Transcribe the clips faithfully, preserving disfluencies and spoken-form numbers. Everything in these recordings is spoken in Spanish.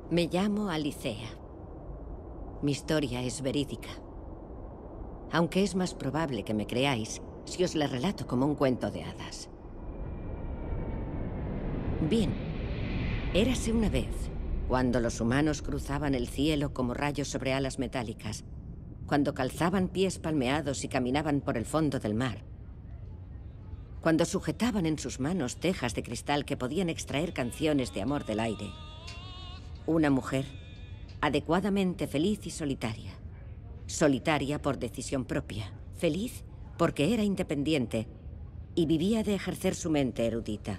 Me llamo Alicea. Mi historia es verídica. Aunque es más probable que me creáis si os la relato como un cuento de hadas. Bien, érase una vez, cuando los humanos cruzaban el cielo como rayos sobre alas metálicas, cuando calzaban pies palmeados y caminaban por el fondo del mar, cuando sujetaban en sus manos tejas de cristal que podían extraer canciones de amor del aire. Una mujer, adecuadamente feliz y solitaria. Solitaria por decisión propia. Feliz porque era independiente y vivía de ejercer su mente erudita.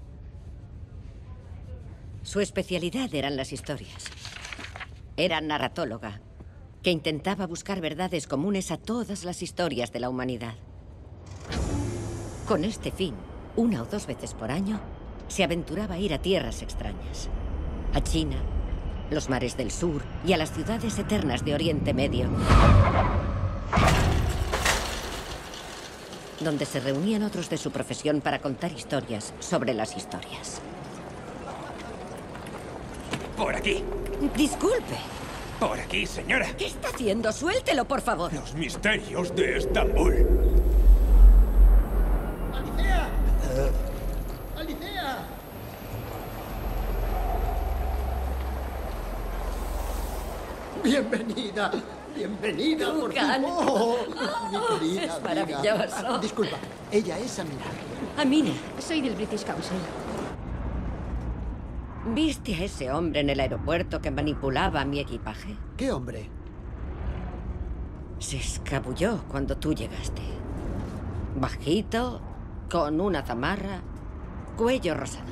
Su especialidad eran las historias. Era narratóloga, que intentaba buscar verdades comunes a todas las historias de la humanidad. Con este fin, una o dos veces por año, se aventuraba a ir a tierras extrañas. A China, los mares del sur y a las ciudades eternas de Oriente Medio, donde se reunían otros de su profesión para contar historias sobre las historias. Por aquí. Disculpe. Por aquí, señora. ¿Qué está haciendo? Suéltelo, por favor. Los misterios de Estambul. ¡Alicea! ¡Alicea! Bienvenida, bienvenida, por Gal. fin. Oh, mi querida es amiga. maravilloso. Ah, disculpa, ella es Amina. Amina, Soy del British Council. ¿viste a ese hombre en el aeropuerto que manipulaba mi equipaje? ¿Qué hombre? Se escabulló cuando tú llegaste. Bajito, con una zamarra, cuello rosado.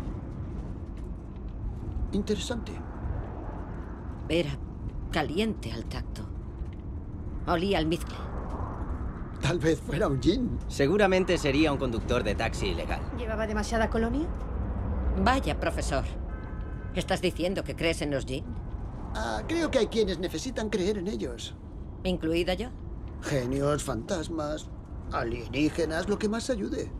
Interesante. Era caliente al tacto. Olía almizcle. Tal vez fuera un djinn. Seguramente sería un conductor de taxi ilegal. ¿Llevaba demasiada colonia? Vaya, profesor. ¿Estás diciendo que crees en los djinn? Ah, creo que hay quienes necesitan creer en ellos. ¿Incluida yo? Genios, fantasmas, alienígenas, lo que más ayude.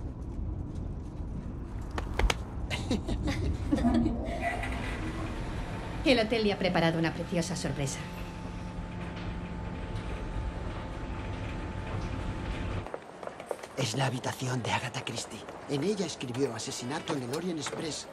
El hotel le ha preparado una preciosa sorpresa. Es la habitación de Agatha Christie. En ella escribió Asesinato en el Orient Express.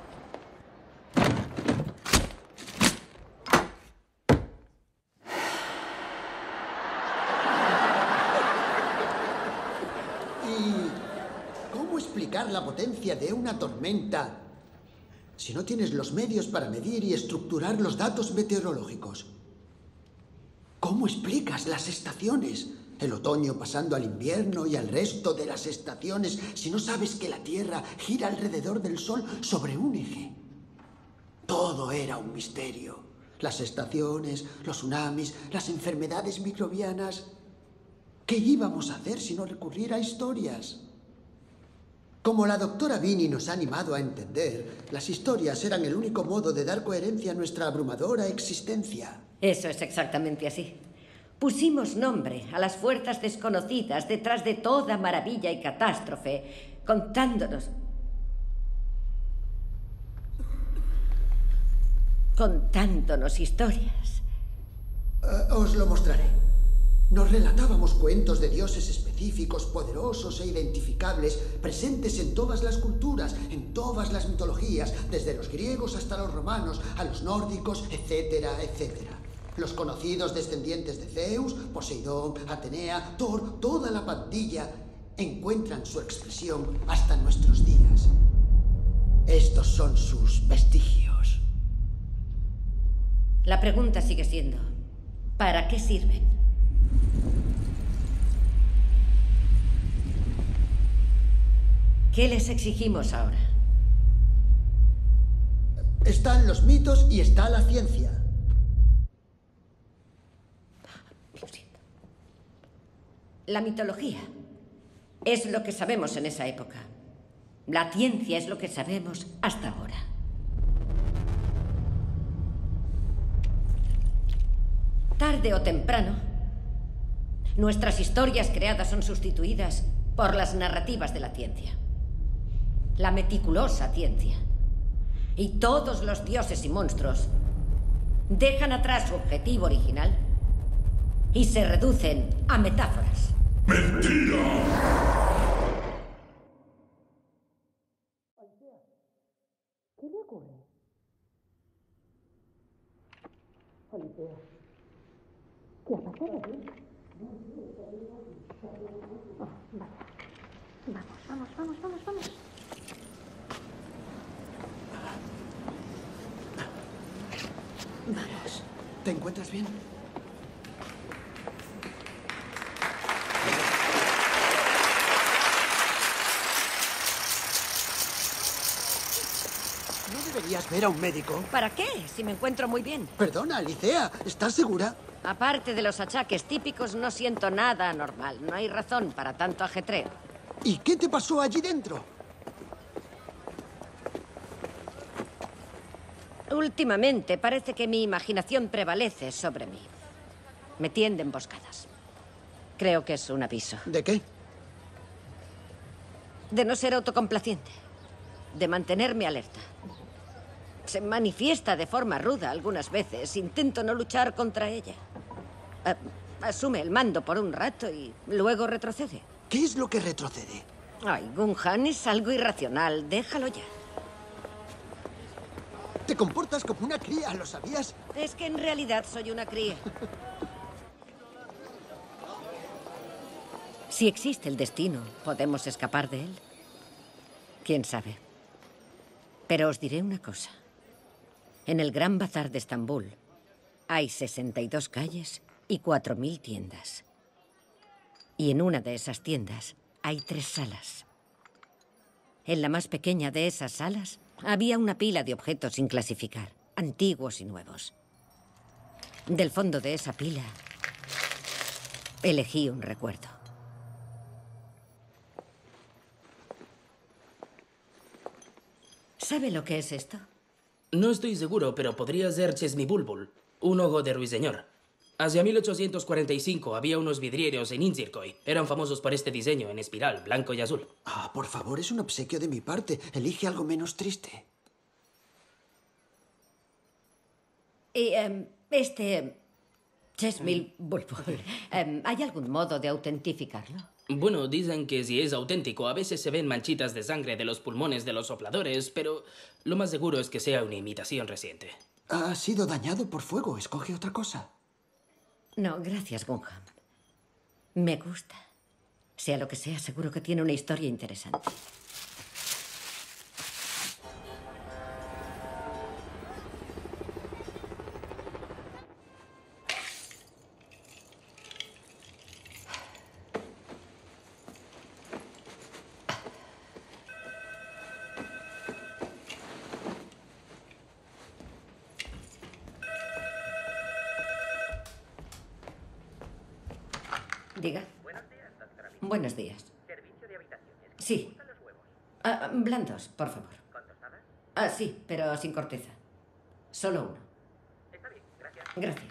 ¿Y cómo explicar la potencia de una tormenta si no tienes los medios para medir y estructurar los datos meteorológicos? ¿Cómo explicas las estaciones? El otoño pasando al invierno y al resto de las estaciones si no sabes que la Tierra gira alrededor del Sol sobre un eje. Todo era un misterio. Las estaciones, los tsunamis, las enfermedades microbianas. ¿Qué íbamos a hacer si no recurrir a historias? Como la doctora Vini nos ha animado a entender, las historias eran el único modo de dar coherencia a nuestra abrumadora existencia. Eso es exactamente así. Pusimos nombre a las fuerzas desconocidas detrás de toda maravilla y catástrofe, contándonos... contándonos historias. Uh, os lo mostraré. Nos relatábamos cuentos de dioses específicos, poderosos e identificables, presentes en todas las culturas, en todas las mitologías, desde los griegos hasta los romanos, a los nórdicos, etcétera, etcétera. Los conocidos descendientes de Zeus, Poseidón, Atenea, Thor, toda la pandilla, encuentran su expresión hasta nuestros días. Estos son sus vestigios. La pregunta sigue siendo, ¿para qué sirven? ¿Qué les exigimos ahora? Están los mitos y está la ciencia. Lo siento. La mitología es lo que sabemos en esa época. La ciencia es lo que sabemos hasta ahora. Tarde o temprano, nuestras historias creadas son sustituidas por las narrativas de la ciencia. La meticulosa ciencia. y todos los dioses y monstruos dejan atrás su objetivo original y se reducen a metáforas. ¡Mentira! ¿Qué le ocurre? Odisea, ¿qué ha pasado? Oh, vaya. Vamos, vamos, vamos, vamos, vamos. Vamos. ¿Te encuentras bien? ¿No deberías ver a un médico? ¿Para qué? Si me encuentro muy bien. Perdona, Alicea, ¿estás segura? Aparte de los achaques típicos, no siento nada anormal. No hay razón para tanto ajetreo. ¿Y qué te pasó allí dentro? Últimamente parece que mi imaginación prevalece sobre mí. Me tiende emboscadas. Creo que es un aviso. ¿De qué? De no ser autocomplaciente. De mantenerme alerta. Se manifiesta de forma ruda algunas veces. Intento no luchar contra ella. A- asume el mando por un rato y luego retrocede. ¿Qué es lo que retrocede? Ay, Gunhan, es algo irracional. Déjalo ya. Te comportas como una cría, ¿lo sabías? Es que en realidad soy una cría. Si existe el destino, ¿podemos escapar de él? ¿Quién sabe? Pero os diré una cosa. En el Gran Bazar de Estambul hay sesenta y dos calles y cuatro mil tiendas. Y en una de esas tiendas hay tres salas. En la más pequeña de esas salas había una pila de objetos sin clasificar, antiguos y nuevos. Del fondo de esa pila elegí un recuerdo. ¿Sabe lo que es esto? No estoy seguro, pero podría ser Chesmibulbul, un ojo de ruiseñor. Hacia mil ochocientos cuarenta y cinco había unos vidrieros en Inzirkoy. Eran famosos por este diseño en espiral, blanco y azul. Ah, por favor, es un obsequio de mi parte. Elige algo menos triste. Y em, este Chesmil Bulbul, em, ¿hay algún modo de autentificarlo? Bueno, dicen que si es auténtico, a veces se ven manchitas de sangre de los pulmones de los sopladores, pero lo más seguro es que sea una imitación reciente. Ha sido dañado por fuego. Escoge otra cosa. No, gracias, Gunham. Me gusta. Sea lo que sea, seguro que tiene una historia interesante. Diga. Buenos días, doctora Vicky. Buenos días. Servicio de habitaciones. ¿Qué Sí. le gustan los huevos? Ah, blandos, por favor. ¿Con tostadas? Ah, sí, pero sin corteza. Solo uno. Está bien, gracias. Gracias.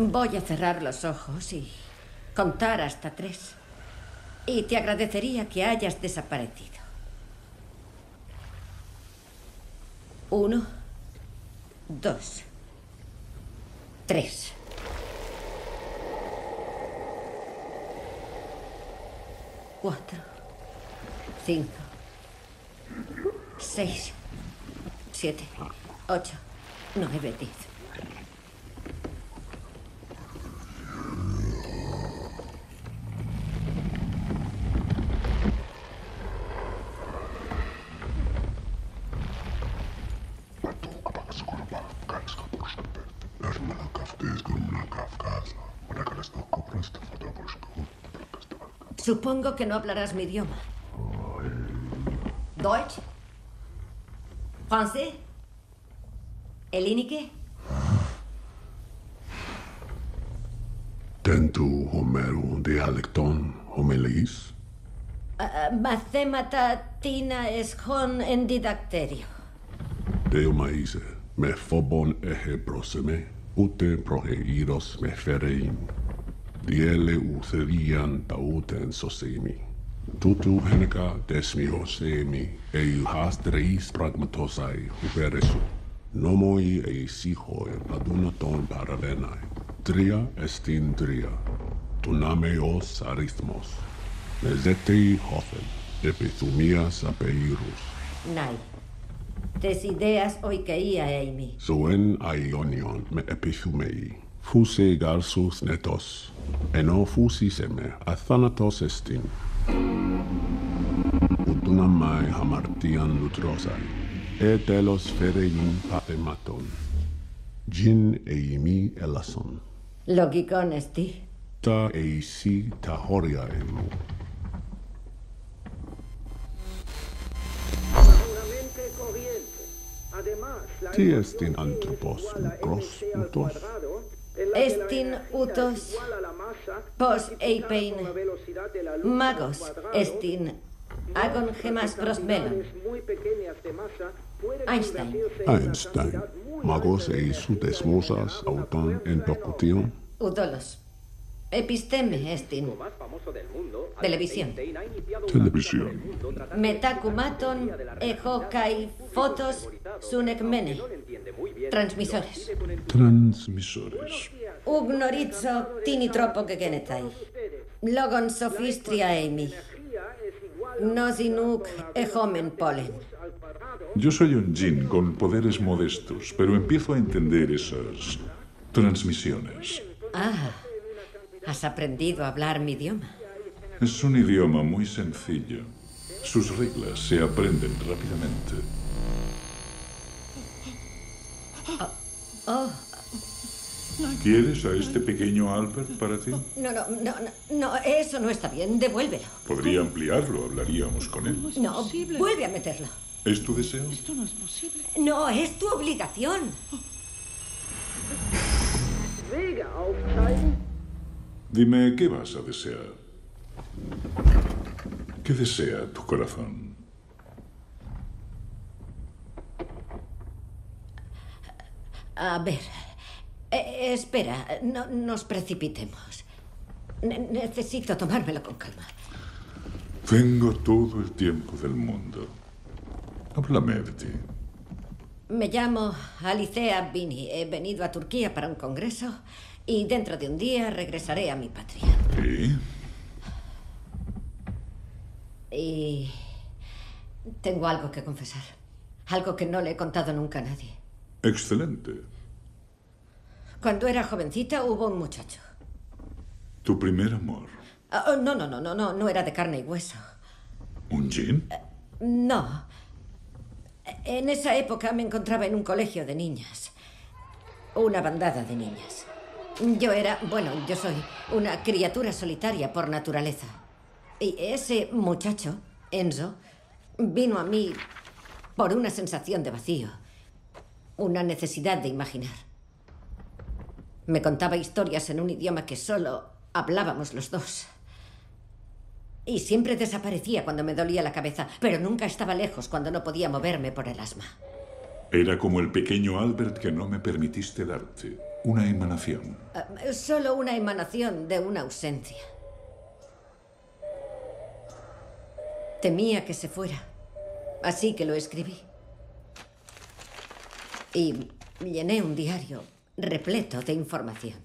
Voy a cerrar los ojos y contar hasta tres. Y te agradecería que hayas desaparecido. Uno, dos, tres. Cuatro, cinco, seis, siete, ocho, nueve, diez. Supongo que no hablarás mi idioma. ¿Deutsch? ¿Francés? ¿Elinique? Tentu Homero dialekton homilies? Uh, Mathemata tina eschon en didacterio. Deo maise, me phobon ehe proseme, ute proheiros me ferein. Diele utherian tauten sosemi. Tutu heneka desmihosemi, e uhastreis pragmatosai huperesu. Nomoi e sihoi adunaton paravenai. Tria estin tria. Tunameos arithmos. Mezetei hothen, epithumias apeirus. Nai. Tes ideas oikeia eimi. Soen aionion me epithumei. Fuse garsus netos. Eno fusiseme athanatos estin. Utunamai hamartian nutrosai. E telos ferein pathematon. Gin eimi elason. Logikon esti. Ta eisi ta horia emu. Ti estin antropos utros utos. Estin utos pos eipein magos estin agon gemas prosmelon. Einstein. Einstein. Magos eisu desmosas auton en tocution. Udolos. Episteme estin. Televisión. Televisión. Metacumaton ejo kai fotos sunek mene. Transmisores. Transmisores. Ugnorizo tinitropo gegenetai. Logon sophistria eimi. Nosinuk ejomen polen. Yo soy un djinn con poderes modestos, pero empiezo a entender esas transmisiones. Ah, has aprendido a hablar mi idioma. Es un idioma muy sencillo. Sus reglas se aprenden rápidamente. Oh, oh. ¿Quieres a este pequeño Albert para ti? No, no, no, no, no, eso no está bien. Devuélvelo. Podría ampliarlo, hablaríamos con él. No, vuelve a meterlo. ¿Es tu deseo? Esto no es posible. No, es tu obligación. Dime, ¿qué vas a desear? ¿Qué desea tu corazón? A ver, eh, espera, no nos precipitemos. Ne- necesito tomármelo con calma. Tengo todo el tiempo del mundo. Háblame de ti. Me llamo Alicea Bini. He venido a Turquía para un congreso y dentro de un día regresaré a mi patria. ¿Y? Y tengo algo que confesar. Algo que no le he contado nunca a nadie. Excelente. Cuando era jovencita hubo un muchacho. Tu primer amor. Oh, no, no, no, no, no, no era de carne y hueso. ¿Un djinn? No. En esa época me encontraba en un colegio de niñas. Una bandada de niñas. Yo era, bueno, yo soy una criatura solitaria por naturaleza. Y ese muchacho, Enzo, vino a mí por una sensación de vacío. Una necesidad de imaginar. Me contaba historias en un idioma que solo hablábamos los dos. Y siempre desaparecía cuando me dolía la cabeza, pero nunca estaba lejos cuando no podía moverme por el asma. Era como el pequeño Albert que no me permitiste darte. Una emanación. Uh, solo una emanación de una ausencia. Temía que se fuera, así que lo escribí. Y llené un diario repleto de información.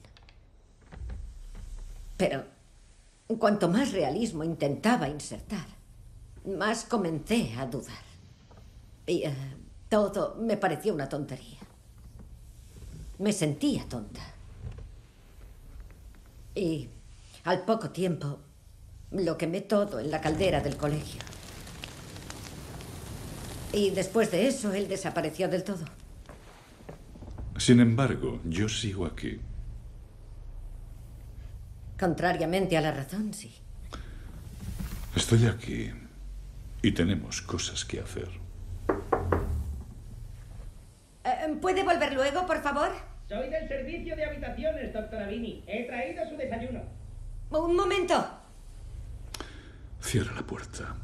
Pero cuanto más realismo intentaba insertar, más comencé a dudar. Y uh, todo me pareció una tontería. Me sentía tonta. Y al poco tiempo lo quemé todo en la caldera del colegio. Y después de eso, él desapareció del todo. Sin embargo, yo sigo aquí. Contrariamente a la razón, sí. Estoy aquí y tenemos cosas que hacer. Eh, ¿Puede volver luego, por favor? Soy del servicio de habitaciones, doctora Vini. He traído su desayuno. Un momento. Cierra la puerta.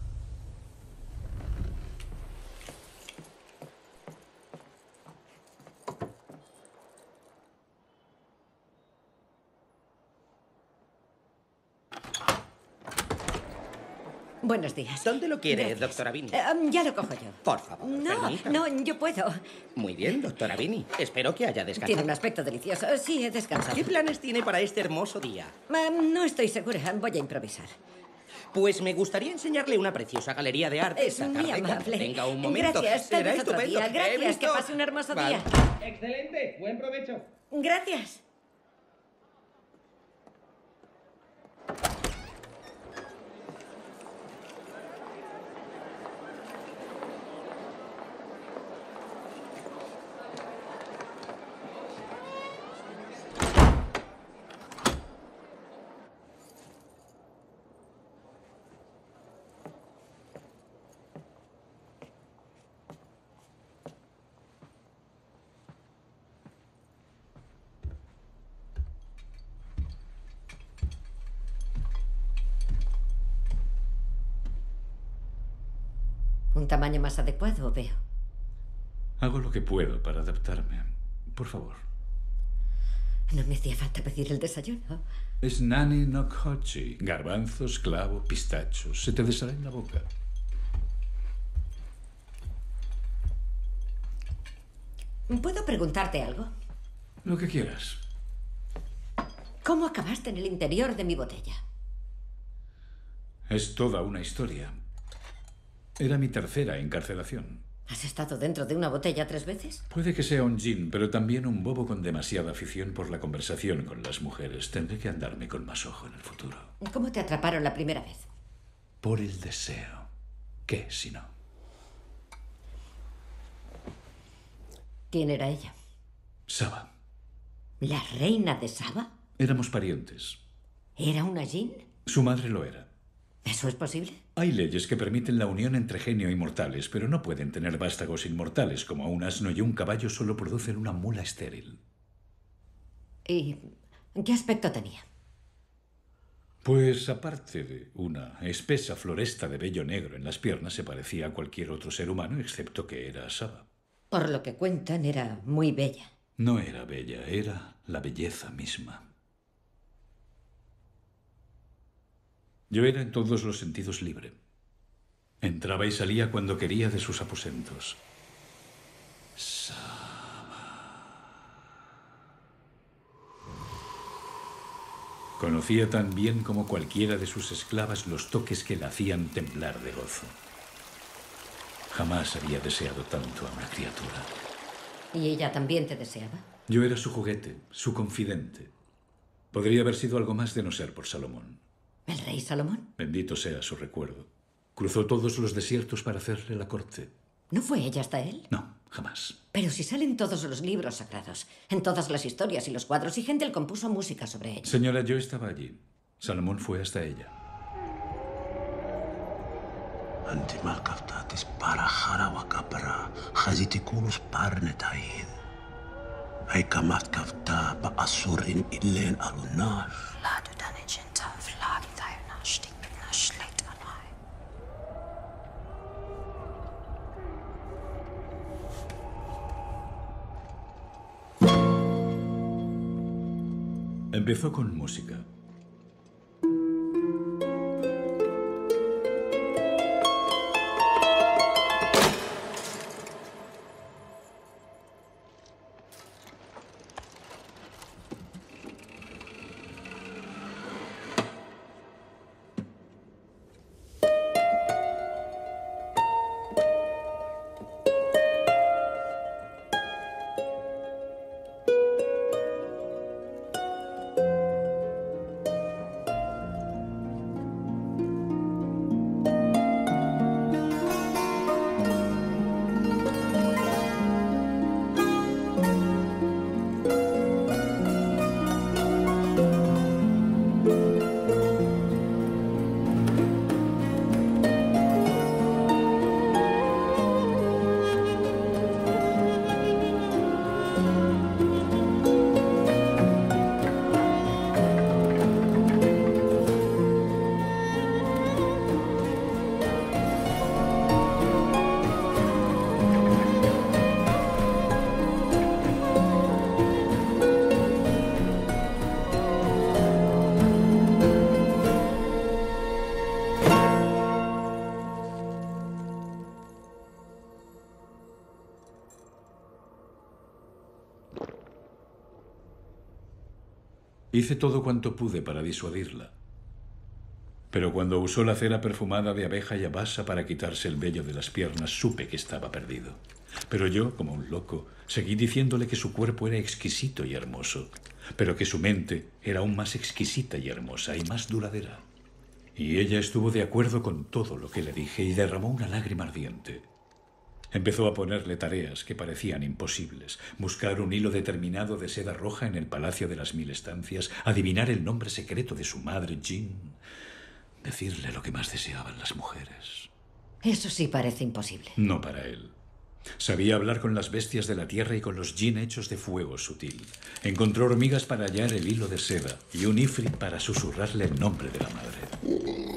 Buenos días. ¿Dónde lo quiere, Gracias. doctora Vini? Eh, um, ya lo cojo yo. Por favor, No, permítame. no, yo puedo. Muy bien, doctora Vini. Espero que haya descansado. Tiene un aspecto delicioso. Sí, he descansado. ¿Qué planes tiene para este hermoso día? Um, no estoy segura. Voy a improvisar. Pues me gustaría enseñarle una preciosa galería de arte. Es muy amable. Tenga un momento. Gracias. Tal Será vez otro estupendo. día. He Gracias. visto- Que pase un hermoso Vale. día. Excelente. Buen provecho. Gracias. Un tamaño más adecuado, veo. Hago lo que puedo para adaptarme. Por favor. No me hacía falta pedir el desayuno. Es nani no kochi. Garbanzos, clavo, pistachos. Se te deshará en la boca. ¿Puedo preguntarte algo? Lo que quieras. ¿Cómo acabaste en el interior de mi botella? Es toda una historia. Era mi tercera encarcelación. ¿Has estado dentro de una botella tres veces? Puede que sea un gin, pero también un bobo con demasiada afición por la conversación con las mujeres. Tendré que andarme con más ojo en el futuro. ¿Cómo te atraparon la primera vez? Por el deseo. ¿Qué si no? ¿Quién era ella? Saba. ¿La reina de Saba? Éramos parientes. ¿Era una Jin? Su madre lo era. ¿Eso es posible? Hay leyes que permiten la unión entre genio y mortales, pero no pueden tener vástagos inmortales, como un asno y un caballo solo producen una mula estéril. ¿Y qué aspecto tenía? Pues aparte de una espesa floresta de vello negro en las piernas, se parecía a cualquier otro ser humano, excepto que era Saba. Por lo que cuentan, era muy bella. No era bella, era la belleza misma. Yo era en todos los sentidos libre. Entraba y salía cuando quería de sus aposentos. Conocía tan bien como cualquiera de sus esclavas los toques que la hacían temblar de gozo. Jamás había deseado tanto a una criatura. ¿Y ella también te deseaba? Yo era su juguete, su confidente. Podría haber sido algo más de no ser por Salomón. ¿El rey Salomón? Bendito sea su recuerdo. Cruzó todos los desiertos para hacerle la corte. ¿No fue ella hasta él? No, jamás. Pero si salen todos los libros sagrados, en todas las historias y los cuadros, y Händel compuso música sobre ella. Señora, yo estaba allí. Salomón fue hasta ella. Empezó con música. Hice todo cuanto pude para disuadirla. Pero cuando usó la cera perfumada de abeja y abasa para quitarse el vello de las piernas, supe que estaba perdido. Pero yo, como un loco, seguí diciéndole que su cuerpo era exquisito y hermoso, pero que su mente era aún más exquisita y hermosa y más duradera. Y ella estuvo de acuerdo con todo lo que le dije y derramó una lágrima ardiente. Empezó a ponerle tareas que parecían imposibles. Buscar un hilo determinado de seda roja en el Palacio de las Mil Estancias, adivinar el nombre secreto de su madre, Jean, decirle lo que más deseaban las mujeres. Eso sí parece imposible. No para él. Sabía hablar con las bestias de la tierra y con los Jinn hechos de fuego sutil. Encontró hormigas para hallar el hilo de seda y un ifrit para susurrarle el nombre de la madre.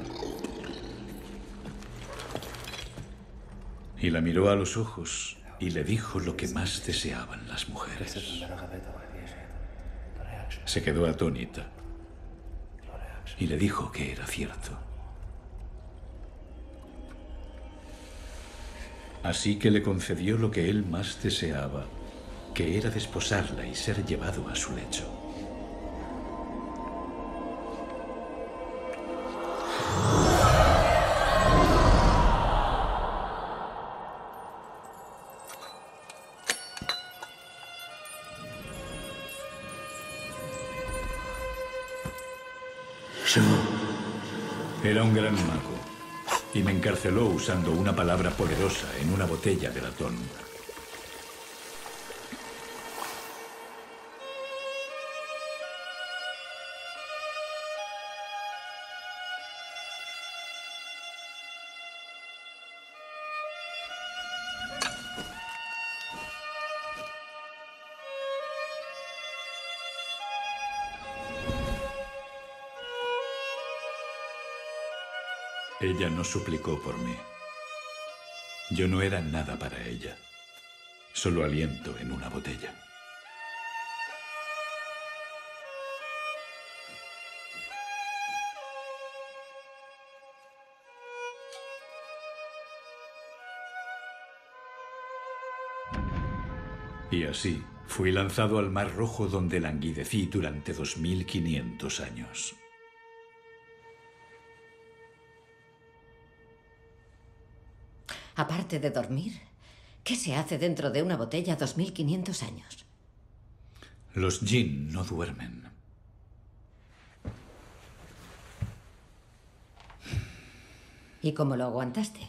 Y la miró a los ojos y le dijo lo que más deseaban las mujeres. Se quedó atónita y le dijo que era cierto. Así que le concedió lo que él más deseaba, que era desposarla y ser llevado a su lecho. Era un gran mago y me encarceló usando una palabra poderosa en una botella de latón. Ella no suplicó por mí. Yo no era nada para ella, solo aliento en una botella. Y así fui lanzado al Mar Rojo, donde languidecí durante dos mil quinientos años. Aparte de dormir, ¿qué se hace dentro de una botella dos mil quinientos años? Los Jinn no duermen. ¿Y cómo lo aguantaste?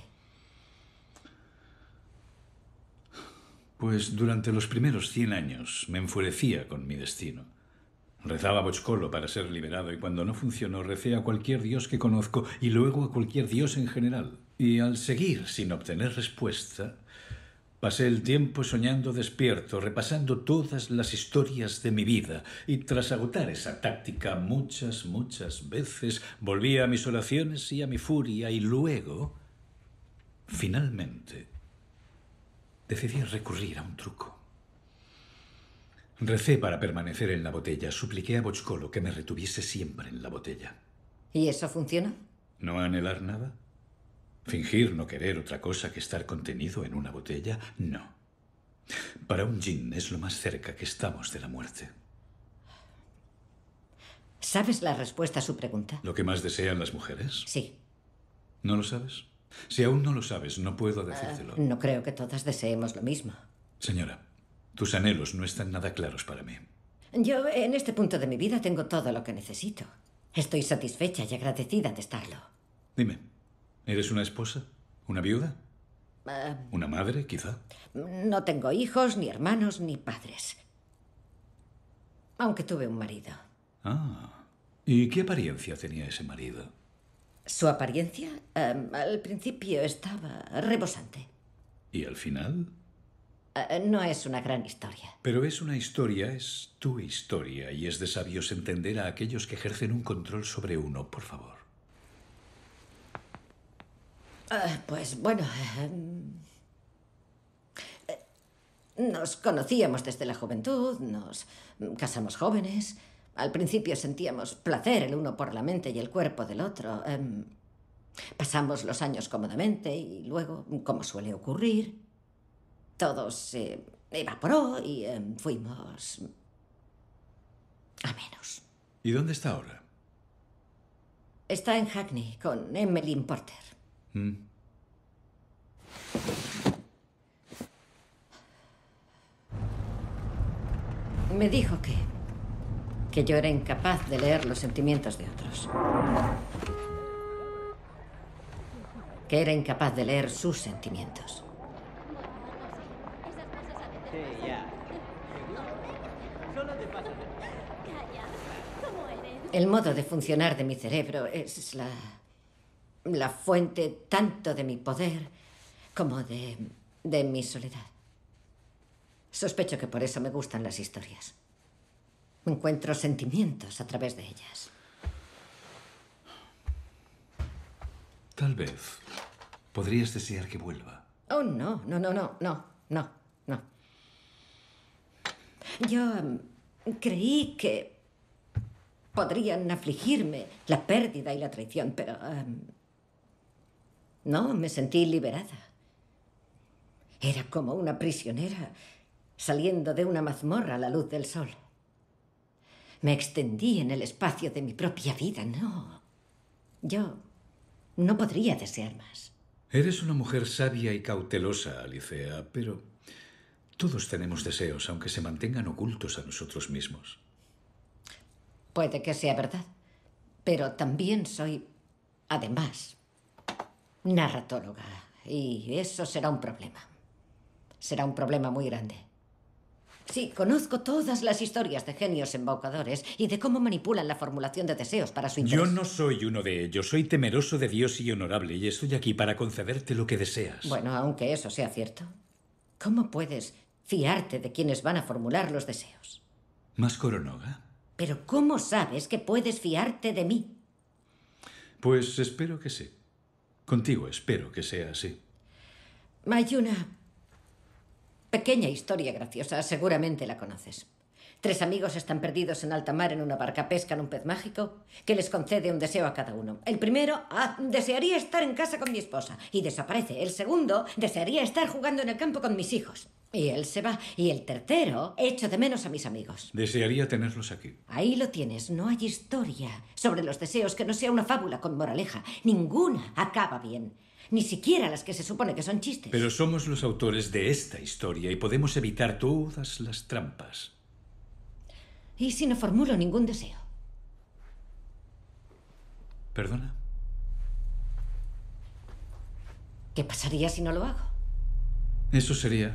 Pues durante los primeros cien años me enfurecía con mi destino. Rezaba a Bochcolo para ser liberado y cuando no funcionó recé a cualquier dios que conozco y luego a cualquier dios en general. Y al seguir sin obtener respuesta, pasé el tiempo soñando despierto, repasando todas las historias de mi vida y tras agotar esa táctica muchas, muchas veces, volví a mis oraciones y a mi furia y luego, finalmente, decidí recurrir a un truco. Recé para permanecer en la botella. Supliqué a Bochcolo que me retuviese siempre en la botella. ¿Y eso funcionó? ¿No anhelar nada? ¿Fingir no querer otra cosa que estar contenido en una botella? No. Para un djinn es lo más cerca que estamos de la muerte. ¿Sabes la respuesta a su pregunta? ¿Lo que más desean las mujeres? Sí. ¿No lo sabes? Si aún no lo sabes, no puedo decírtelo. Uh, no creo que todas deseemos lo mismo. Señora, tus anhelos no están nada claros para mí. Yo, en este punto de mi vida, tengo todo lo que necesito. Estoy satisfecha y agradecida de estarlo. Dime, ¿eres una esposa? ¿Una viuda? Uh, ¿Una madre, quizá? No tengo hijos, ni hermanos, ni padres. Aunque tuve un marido. Ah, ¿y qué apariencia tenía ese marido? Su apariencia, um, al principio estaba rebosante. ¿Y al final? Uh, no es una gran historia. Pero es una historia, es tu historia, y es de sabios entender a aquellos que ejercen un control sobre uno, por favor. Uh, pues bueno, um, uh, nos conocíamos desde la juventud, nos casamos jóvenes. Al principio sentíamos placer el uno por la mente y el cuerpo del otro. Um, pasamos los años cómodamente y luego, como suele ocurrir, todo se evaporó y um, fuimos a menos. ¿Y dónde está ahora? Está en Hackney con Emmeline Porter. ¿Mm? Me dijo que... que yo era incapaz de leer los sentimientos de otros. Que era incapaz de leer sus sentimientos. Sí, ya. Solo te pasa. El modo de funcionar de mi cerebro es la... la fuente tanto de mi poder como de... de mi soledad. Sospecho que por eso me gustan las historias. Encuentro sentimientos a través de ellas. Tal vez podrías desear que vuelva. Oh, no, no, no, no, no, no, no. Yo um, creí que podrían afligirme la pérdida y la traición, pero... Um, no, me sentí liberada. Era como una prisionera saliendo de una mazmorra a la luz del sol. Me extendí en el espacio de mi propia vida. No. Yo no podría desear más. Eres una mujer sabia y cautelosa, Alicea, pero todos tenemos deseos, aunque se mantengan ocultos a nosotros mismos. Puede que sea verdad, pero también soy, además, narratóloga. Y eso será un problema. Será un problema muy grande. Sí, conozco todas las historias de genios embaucadores y de cómo manipulan la formulación de deseos para su interés. Yo no soy uno de ellos. Soy temeroso de Dios y honorable, y estoy aquí para concederte lo que deseas. Bueno, aunque eso sea cierto, ¿cómo puedes fiarte de quienes van a formular los deseos? ¿Más Coronoga? Pero ¿cómo sabes que puedes fiarte de mí? Pues espero que sí. Contigo espero que sea así. Hay una pequeña historia graciosa, seguramente la conoces. Tres amigos están perdidos en alta mar en una barca, pescan un pez mágico que les concede un deseo a cada uno. El primero, ah, desearía estar en casa con mi esposa y desaparece. El segundo, desearía estar jugando en el campo con mis hijos y él se va. Y el tercero, echo de menos a mis amigos. Desearía tenerlos aquí. Ahí lo tienes. No hay historia sobre los deseos que no sea una fábula con moraleja. Ninguna acaba bien. Ni siquiera las que se supone que son chistes. Pero somos los autores de esta historia y podemos evitar todas las trampas. ¿Y si no formulo ningún deseo? ¿Perdona? ¿Qué pasaría si no lo hago? Eso sería...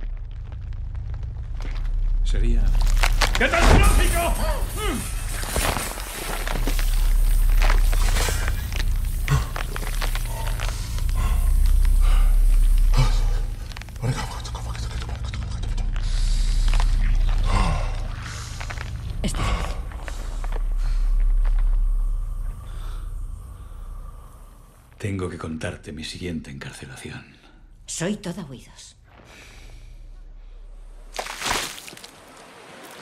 Sería... ¡Catastrófico! Tengo que contarte mi siguiente encarcelación. Soy toda oídos.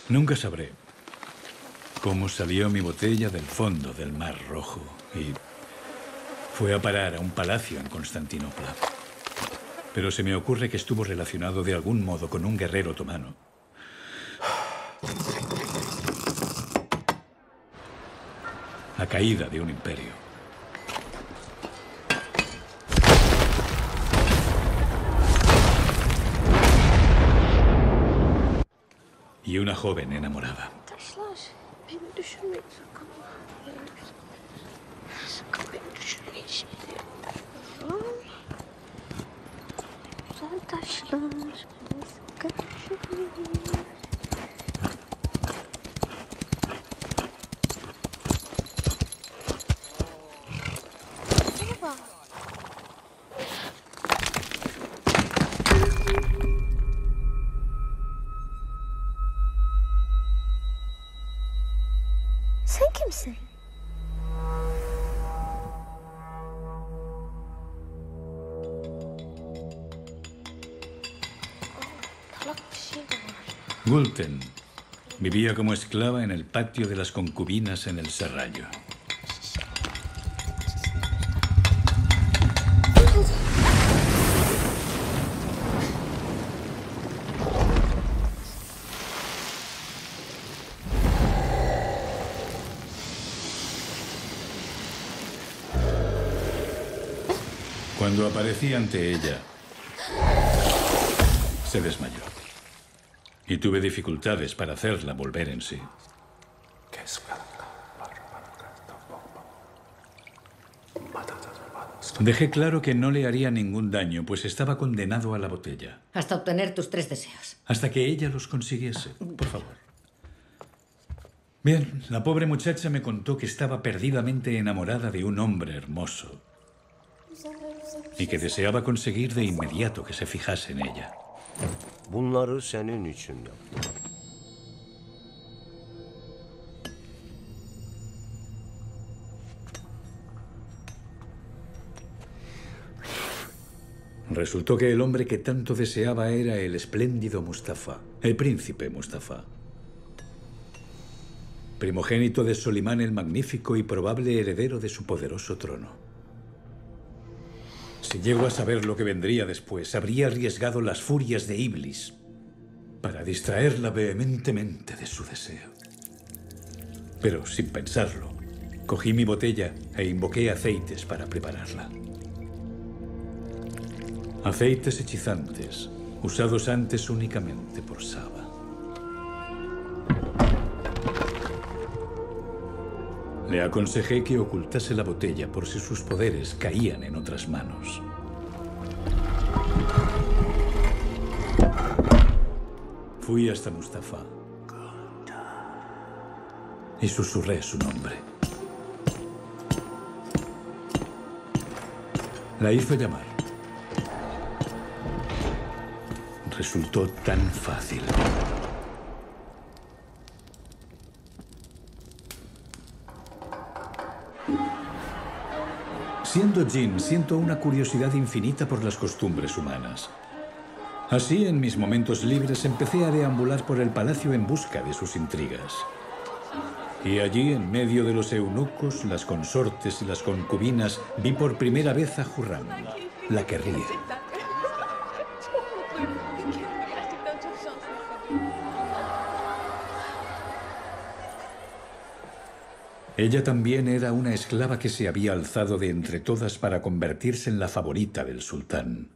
Nunca sabré cómo salió mi botella del fondo del Mar Rojo y fue a parar a un palacio en Constantinopla. Pero se me ocurre que estuvo relacionado de algún modo con un guerrero otomano. La caída de un imperio. Y una joven enamorada. Sen kimsin? Gulten vivía como esclava en el patio de las concubinas en el Serrallo. Cuando aparecí ante ella, se desmayó. Y tuve dificultades para hacerla volver en sí. Dejé claro que no le haría ningún daño, pues estaba condenado a la botella. Hasta obtener tus tres deseos. Hasta que ella los consiguiese, por favor. Bien, la pobre muchacha me contó que estaba perdidamente enamorada de un hombre hermoso y que deseaba conseguir de inmediato que se fijase en ella. Bunları senin için yaptım. Resultó que el hombre que tanto deseaba era el espléndido Mustafa, el príncipe Mustafa. Primogénito de Solimán el Magnífico y probable heredero de su poderoso trono. Si llego a saber lo que vendría después, habría arriesgado las furias de Iblis para distraerla vehementemente de su deseo. Pero sin pensarlo, cogí mi botella e invoqué aceites para prepararla. Aceites hechizantes, usados antes únicamente por Saba. Le aconsejé que ocultase la botella por si sus poderes caían en otras manos. Fui hasta Mustafa y susurré su nombre. La hice llamar. Resultó tan fácil. Siendo Jin, siento una curiosidad infinita por las costumbres humanas. Así, en mis momentos libres, empecé a deambular por el palacio en busca de sus intrigas. Y allí, en medio de los eunucos, las consortes y las concubinas, vi por primera vez a Hurram, la que ríe. Ella también era una esclava que se había alzado de entre todas para convertirse en la favorita del sultán.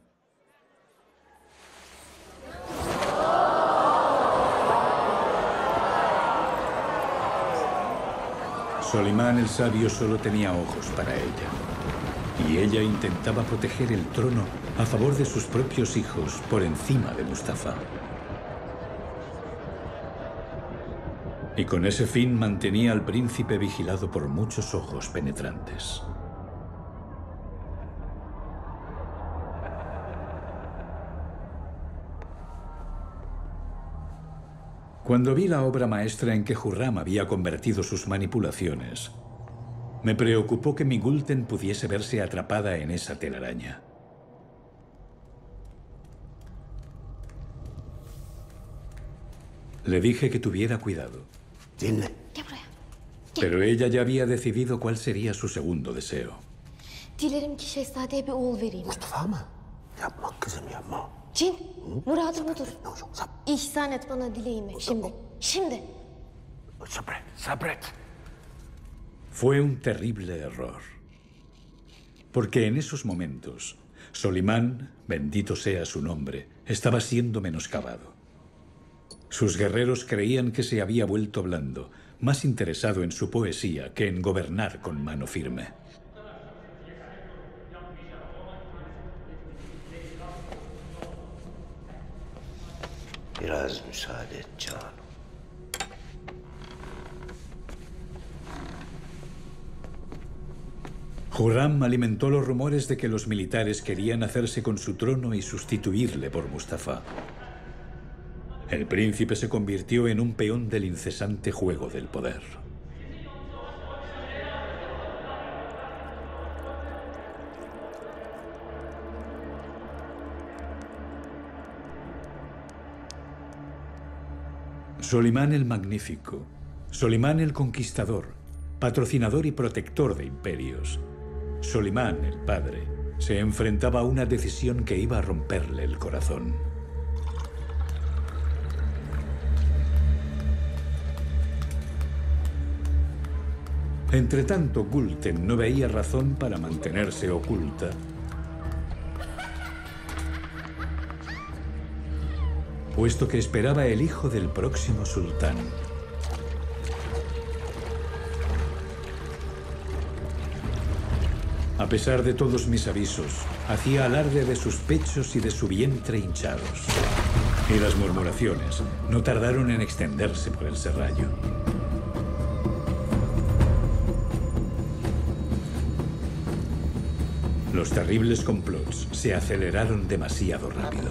Solimán el Sabio solo tenía ojos para ella, y ella intentaba proteger el trono a favor de sus propios hijos por encima de Mustafa. Y con ese fin mantenía al príncipe vigilado por muchos ojos penetrantes. Cuando vi la obra maestra en que Hurram había convertido sus manipulaciones, me preocupó que mi Gulten pudiese verse atrapada en esa telaraña. Le dije que tuviera cuidado. Dinle. Pero ella ya había decidido cuál sería su segundo deseo. Dilerim ki şehzadeye bir oğul vereyim. Mustafa mı? Yapma kızım yapma. Cin, muradım budur. İhsan et bana dileğimi. Şimdi, şimdi. Sabret, sabret. Fue un terrible error. Porque en esos momentos, Solimán, bendito sea su nombre, estaba siendo menoscabado. Sus guerreros creían que se había vuelto blando, más interesado en su poesía que en gobernar con mano firme. Biraz müsaade et canım. Hurram alimentó los rumores de que los militares querían hacerse con su trono y sustituirle por Mustafa. El príncipe se convirtió en un peón del incesante juego del poder. Solimán el Magnífico, Solimán el Conquistador, patrocinador y protector de imperios. Solimán, el padre, se enfrentaba a una decisión que iba a romperle el corazón. Entretanto, Gulten no veía razón para mantenerse oculta. Puesto que esperaba el hijo del próximo sultán. A pesar de todos mis avisos, hacía alarde de sus pechos y de su vientre hinchados. Y las murmuraciones no tardaron en extenderse por el serrallo. Los terribles complots se aceleraron demasiado rápido.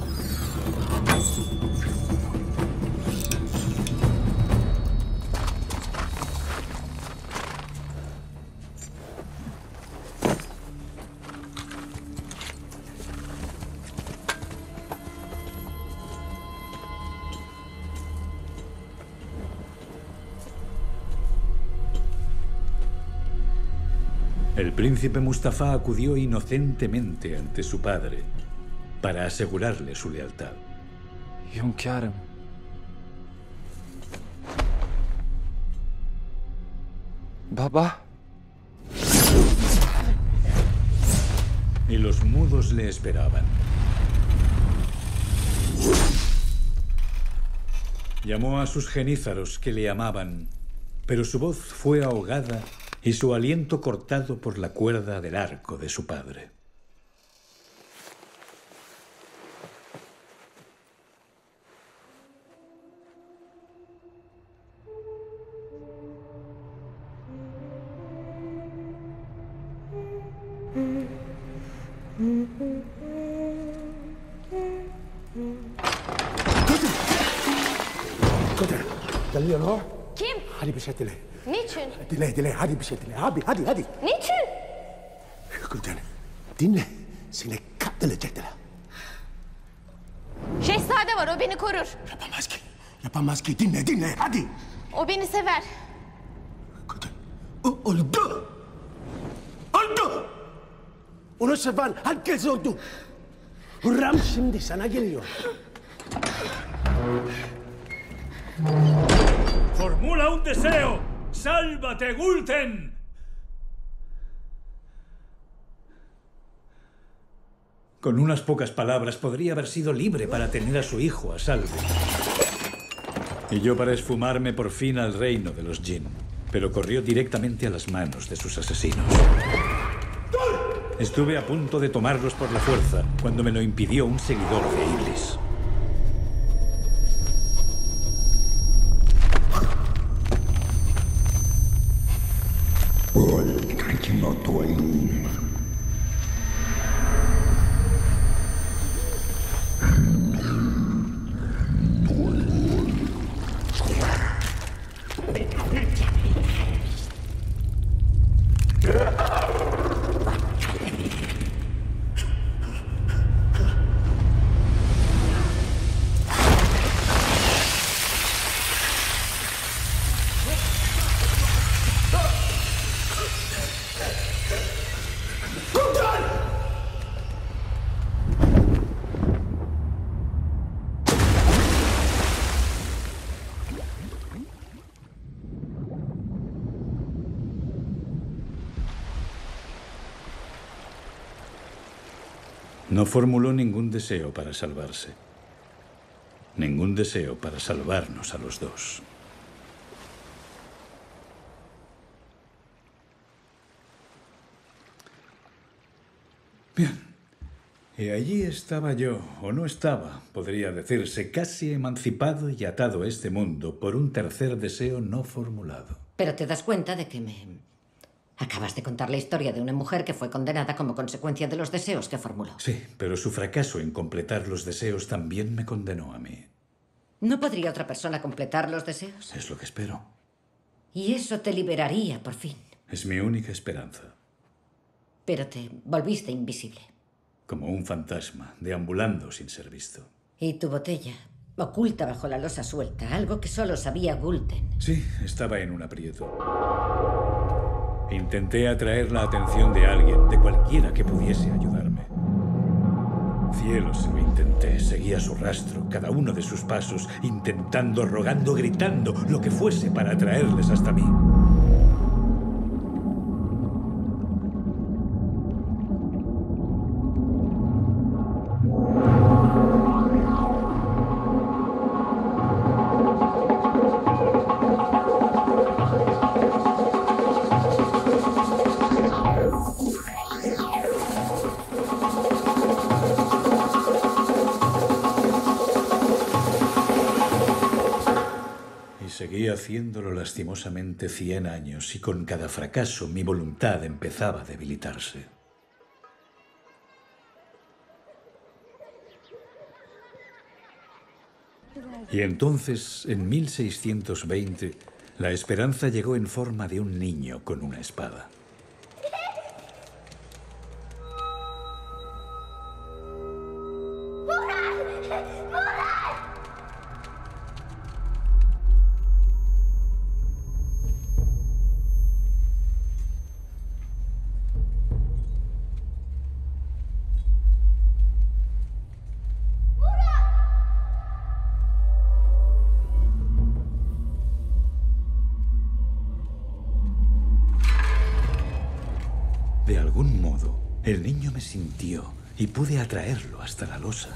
El príncipe Mustafa acudió inocentemente ante su padre para asegurarle su lealtad. Hünkârım. Baba. Y los mudos le esperaban. Llamó a sus genízaros que le amaban, pero su voz fue ahogada y su aliento cortado por la cuerda del arco de su padre. Koder, geliyor o. Kim? Hadi bir şey dile. Niçin? Dile, dile, hadi bir şey dile. Hadi, hadi, hadi. Niçin? Koder, dinle. Seni katledecekler. Şehzade var, o beni korur. Yapamaz ki. Yapamaz ki. Dinle, dinle, hadi. O beni sever. O öldü. Öldü. Onu seven herkes öldü. Hürrem şimdi sana geliyor. ¡Formula un deseo! ¡Sálvate, Gulten! Con unas pocas palabras podría haber sido libre para tener a su hijo a salvo. Y yo para esfumarme por fin al reino de los Jinn. Pero corrió directamente a las manos de sus asesinos. Estuve a punto de tomarlos por la fuerza cuando me lo impidió un seguidor de Iblis. No formuló ningún deseo para salvarse. Ningún deseo para salvarnos a los dos. Bien. Y allí estaba yo, o no estaba, podría decirse, casi emancipado y atado a este mundo por un tercer deseo no formulado. Pero te das cuenta de que me... Acabas de contar la historia de una mujer que fue condenada como consecuencia de los deseos que formuló. Sí, pero su fracaso en completar los deseos también me condenó a mí. ¿No podría otra persona completar los deseos? Es lo que espero. Y eso te liberaría, por fin. Es mi única esperanza. Pero te volviste invisible. Como un fantasma, deambulando sin ser visto. Y tu botella, oculta bajo la losa suelta, algo que solo sabía Gulten. Sí, estaba en un aprieto. Intenté atraer la atención de alguien, de cualquiera que pudiese ayudarme. Cielos, lo intenté, seguía su rastro, cada uno de sus pasos, intentando, rogando, gritando, lo que fuese para atraerles hasta mí. Seguí haciéndolo lastimosamente cien años y con cada fracaso mi voluntad empezaba a debilitarse. Y entonces, en mil seiscientos veinte, la esperanza llegó en forma de un niño con una espada. De algún modo, el niño me sintió y pude atraerlo hasta la losa.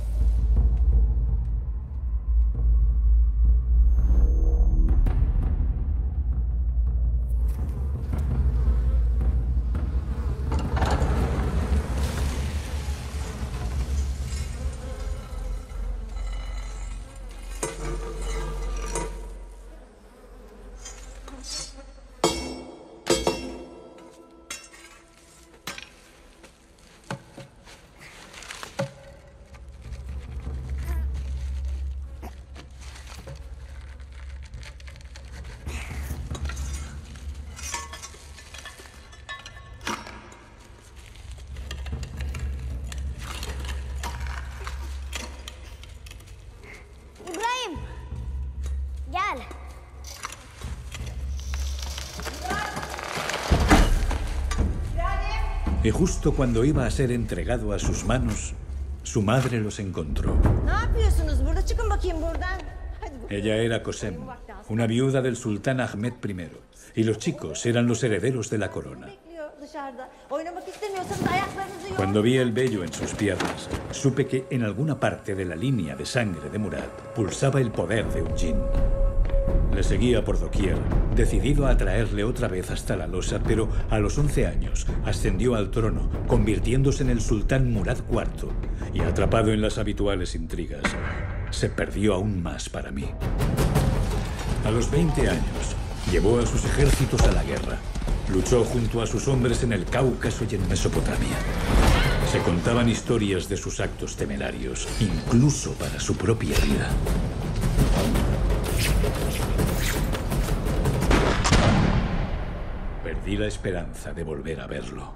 Y justo cuando iba a ser entregado a sus manos, su madre los encontró. Ella era Kösem, una viuda del sultán Ahmed primero, y los chicos eran los herederos de la corona. Cuando vi el vello en sus piernas, supe que en alguna parte de la línea de sangre de Murad pulsaba el poder de un jinn. Le seguía por doquier, decidido a atraerle otra vez hasta la losa, pero a los once años ascendió al trono, convirtiéndose en el sultán Murad cuarto, y atrapado en las habituales intrigas, se perdió aún más para mí. A los veinte años, llevó a sus ejércitos a la guerra. Luchó junto a sus hombres en el Cáucaso y en Mesopotamia. Se contaban historias de sus actos temerarios, incluso para su propia vida. Perdí la esperanza de volver a verlo.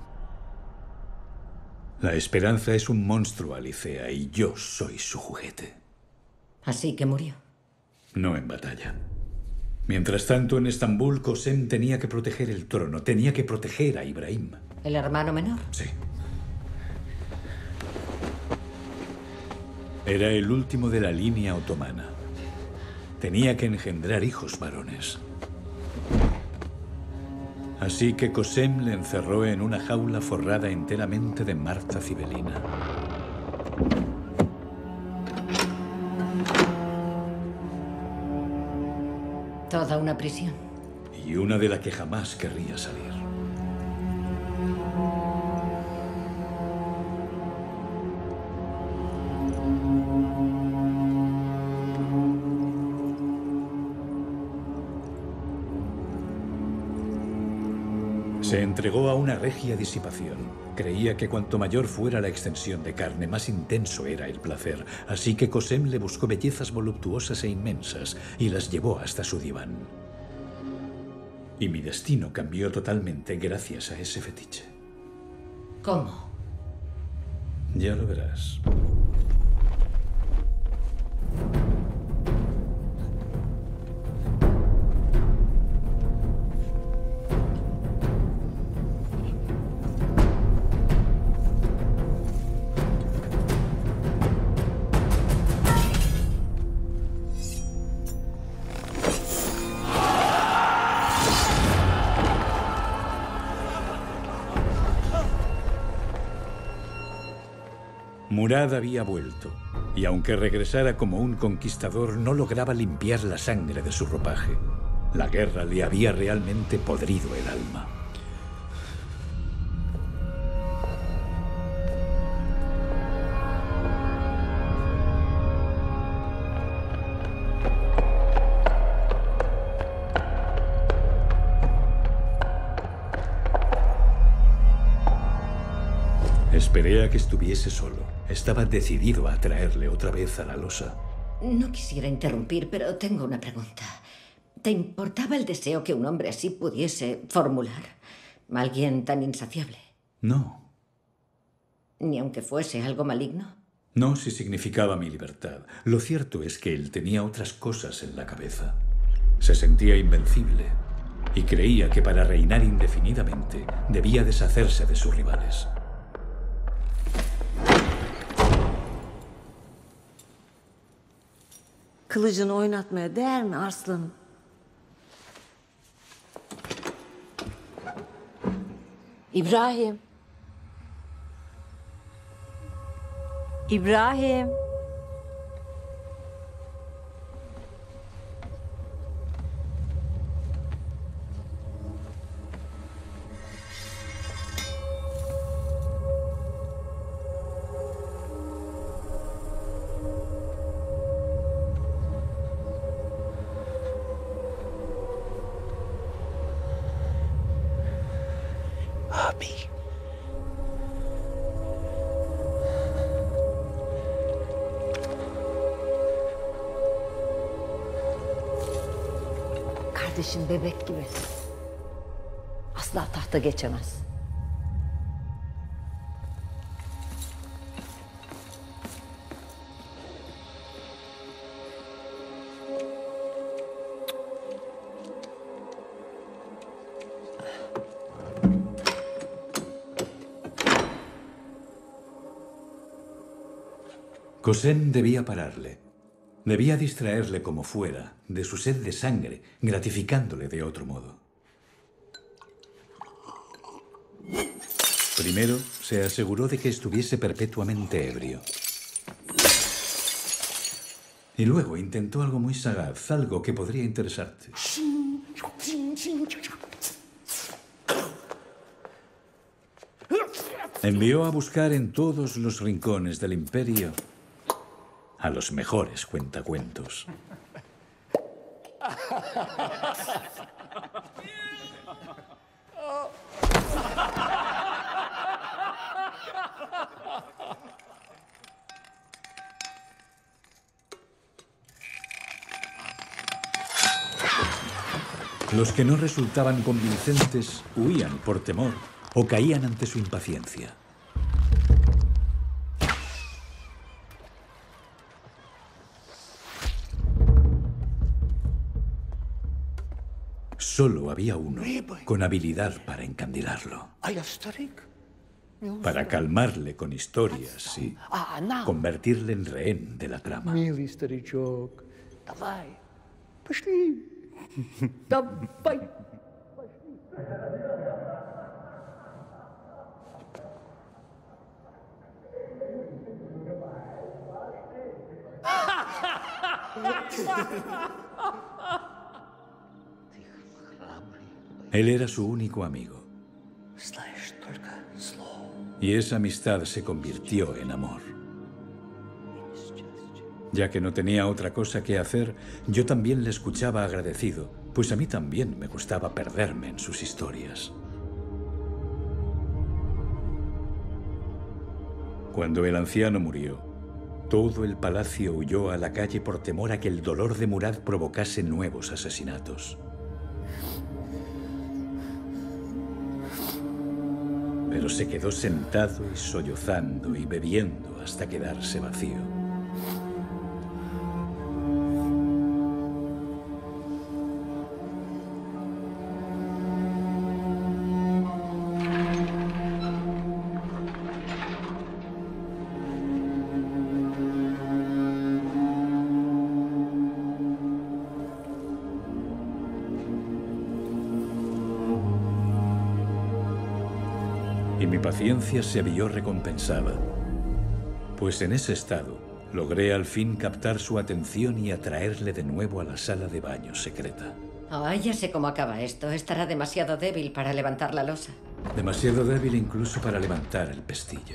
La esperanza es un monstruo, Alicea, y yo soy su juguete. Así que murió. No en batalla. Mientras tanto, en Estambul, Kösem tenía que proteger el trono, tenía que proteger a Ibrahim. ¿El hermano menor? Sí. Era el último de la línea otomana. Tenía que engendrar hijos varones. Así que Kösem le encerró en una jaula forrada enteramente de marta cibelina. Toda una prisión. Y una de la que jamás querría salir. Se entregó a una regia disipación. Creía que cuanto mayor fuera la extensión de carne, más intenso era el placer. Así que Cosem le buscó bellezas voluptuosas e inmensas y las llevó hasta su diván. Y mi destino cambió totalmente gracias a ese fetiche. ¿Cómo? Ya lo verás. Murad había vuelto, y aunque regresara como un conquistador, no lograba limpiar la sangre de su ropaje. La guerra le había realmente podrido el alma. Esperé a que estuviese solo. Estaba decidido a traerle otra vez a la losa. No quisiera interrumpir, pero tengo una pregunta. ¿Te importaba el deseo que un hombre así pudiese formular? ¿Alguien tan insaciable? No. ¿Ni aunque fuese algo maligno? No si significaba mi libertad. Lo cierto es que él tenía otras cosas en la cabeza. Se sentía invencible y creía que para reinar indefinidamente debía deshacerse de sus rivales. Kılıcını oynatmaya değer mi arslanım? İbrahim. İbrahim. Kardeşim bebek gibi. Asla tahta geçemez. Cosem debía pararle. Debía distraerle como fuera de su sed de sangre, gratificándole de otro modo. Primero, se aseguró de que estuviese perpetuamente ebrio. Y luego intentó algo muy sagaz, algo que podría interesarte. Envió a buscar en todos los rincones del imperio a los mejores cuentacuentos. Los que no resultaban convincentes huían por temor o caían ante su impaciencia. Solo había uno con habilidad para encandilarlo, para calmarle con historias y convertirle en rehén de la trama. Милый старичок, давай, пошли, давай. Él era su único amigo. Y esa amistad se convirtió en amor. Ya que no tenía otra cosa que hacer, yo también le escuchaba agradecido, pues a mí también me gustaba perderme en sus historias. Cuando el anciano murió, todo el palacio huyó a la calle por temor a que el dolor de Murad provocase nuevos asesinatos. Pero se quedó sentado y sollozando y bebiendo hasta quedarse vacío. Y mi paciencia se vio recompensada, pues en ese estado logré al fin captar su atención y atraerle de nuevo a la sala de baño secreta. Oh, ya sé cómo acaba esto. Estará demasiado débil para levantar la losa. Demasiado débil incluso para levantar el pestillo.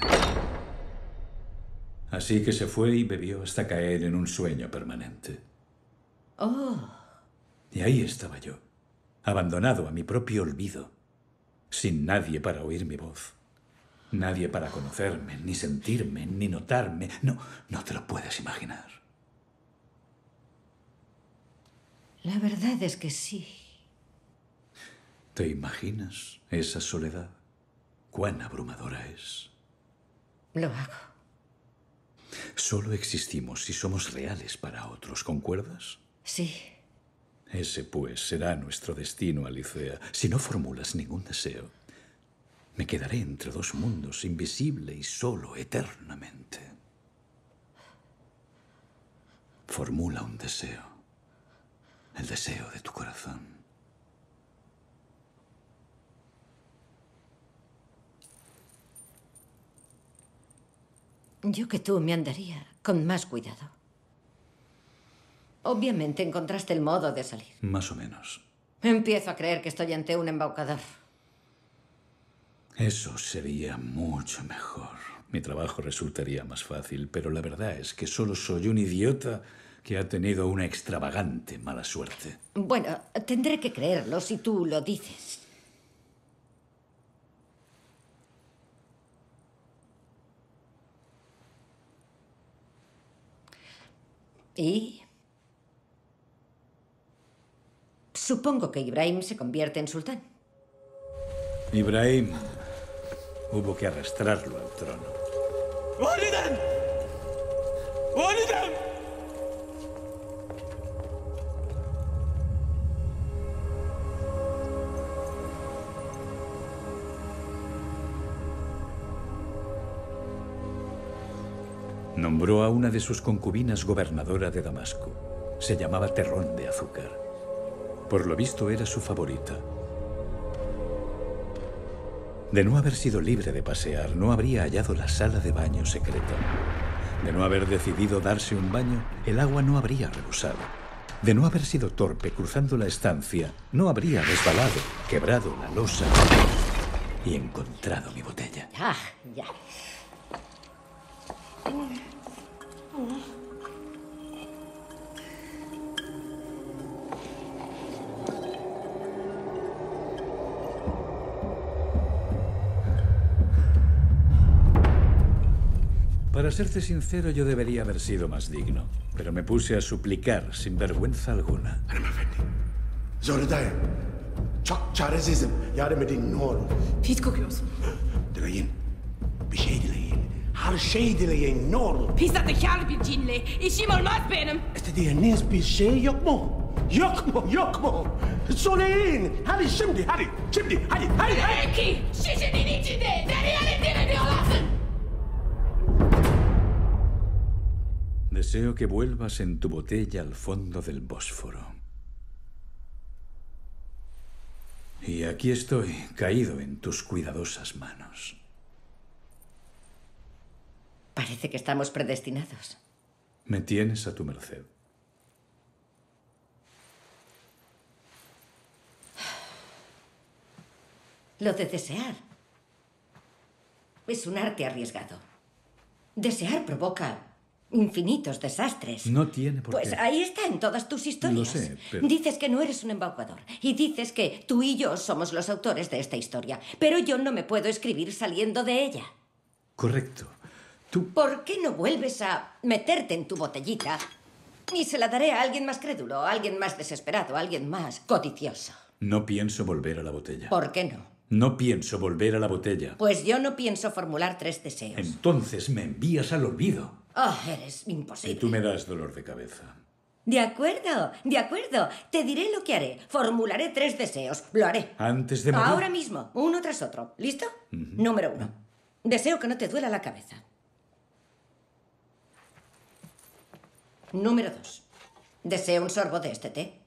Así que se fue y bebió hasta caer en un sueño permanente. Oh. Y ahí estaba yo, abandonado a mi propio olvido, sin nadie para oír mi voz. Nadie para conocerme, ni sentirme, ni notarme. No, no te lo puedes imaginar. La verdad es que sí. ¿Te imaginas esa soledad? ¿Cuán abrumadora es? Lo hago. Solo existimos si somos reales para otros, ¿concuerdas? Sí. Ese, pues, será nuestro destino, Alicea. Si no formulas ningún deseo, me quedaré entre dos mundos, invisible y solo eternamente. Formula un deseo. El deseo de tu corazón. Yo que tú me andaría con más cuidado. Obviamente encontraste el modo de salir. Más o menos. Empiezo a creer que estoy ante un embaucador. Eso sería mucho mejor. Mi trabajo resultaría más fácil, pero la verdad es que solo soy un idiota que ha tenido una extravagante mala suerte. Bueno, tendré que creerlo si tú lo dices. ¿Y? Supongo que Ibrahim se convierte en sultán. Ibrahim hubo que arrastrarlo al trono. ¡Walidem! ¡Walidem! Nombró a una de sus concubinas gobernadora de Damasco. Se llamaba Terrón de Azúcar. Por lo visto era su favorita. De no haber sido libre de pasear, no habría hallado la sala de baño secreta. De no haber decidido darse un baño, el agua no habría rebosado. De no haber sido torpe cruzando la estancia, no habría resbalado, quebrado la losa y encontrado mi botella. Ah, ya. Para serte sincero, yo debería haber sido más digno, pero me puse a suplicar sin vergüenza alguna. Zoradaya, çok çaresizim. Yardım edin ne olur. Pis kokuyorsun. Dileyin. Bir şey dileyin. Her şey dileyin ne olur. Pis zekalı bir cinle. İşim olmaz benim. İstediğiniz bir şey yok mu? Yok mu? Yok mu? Söyleyin. Hadi şimdi, hadi. Şimdi, hadi, hadi, hadi. Peki, şişenin içinde. Nereye aletini diyorlarsın? Deseo que vuelvas en tu botella al fondo del Bósforo. Y aquí estoy, caído en tus cuidadosas manos. Parece que estamos predestinados. Me tienes a tu merced. Lo de desear es un arte arriesgado. Desear provoca infinitos desastres. No tiene por Pues qué. ahí está en todas tus historias. Lo sé, pero... Dices que no eres un embaucador. Y dices que tú y yo somos los autores de esta historia. Pero yo no me puedo escribir saliendo de ella. Correcto. ¿Por qué no vuelves a meterte en tu botellita y se la daré a alguien más crédulo, a alguien más desesperado, a alguien más codicioso? No pienso volver a la botella. ¿Por qué no? No pienso volver a la botella. Pues yo no pienso formular tres deseos. Entonces me envías al olvido. Oh, eres Y imposible. tú me das dolor de cabeza. De acuerdo, de acuerdo. Te diré lo que haré. Formularé tres deseos. Lo haré. Antes de morir. Ahora mismo, uno tras otro. ¿Listo? Ujú. Número uno. Deseo que no te duela la cabeza. Número dos. Deseo un sorbo de este té.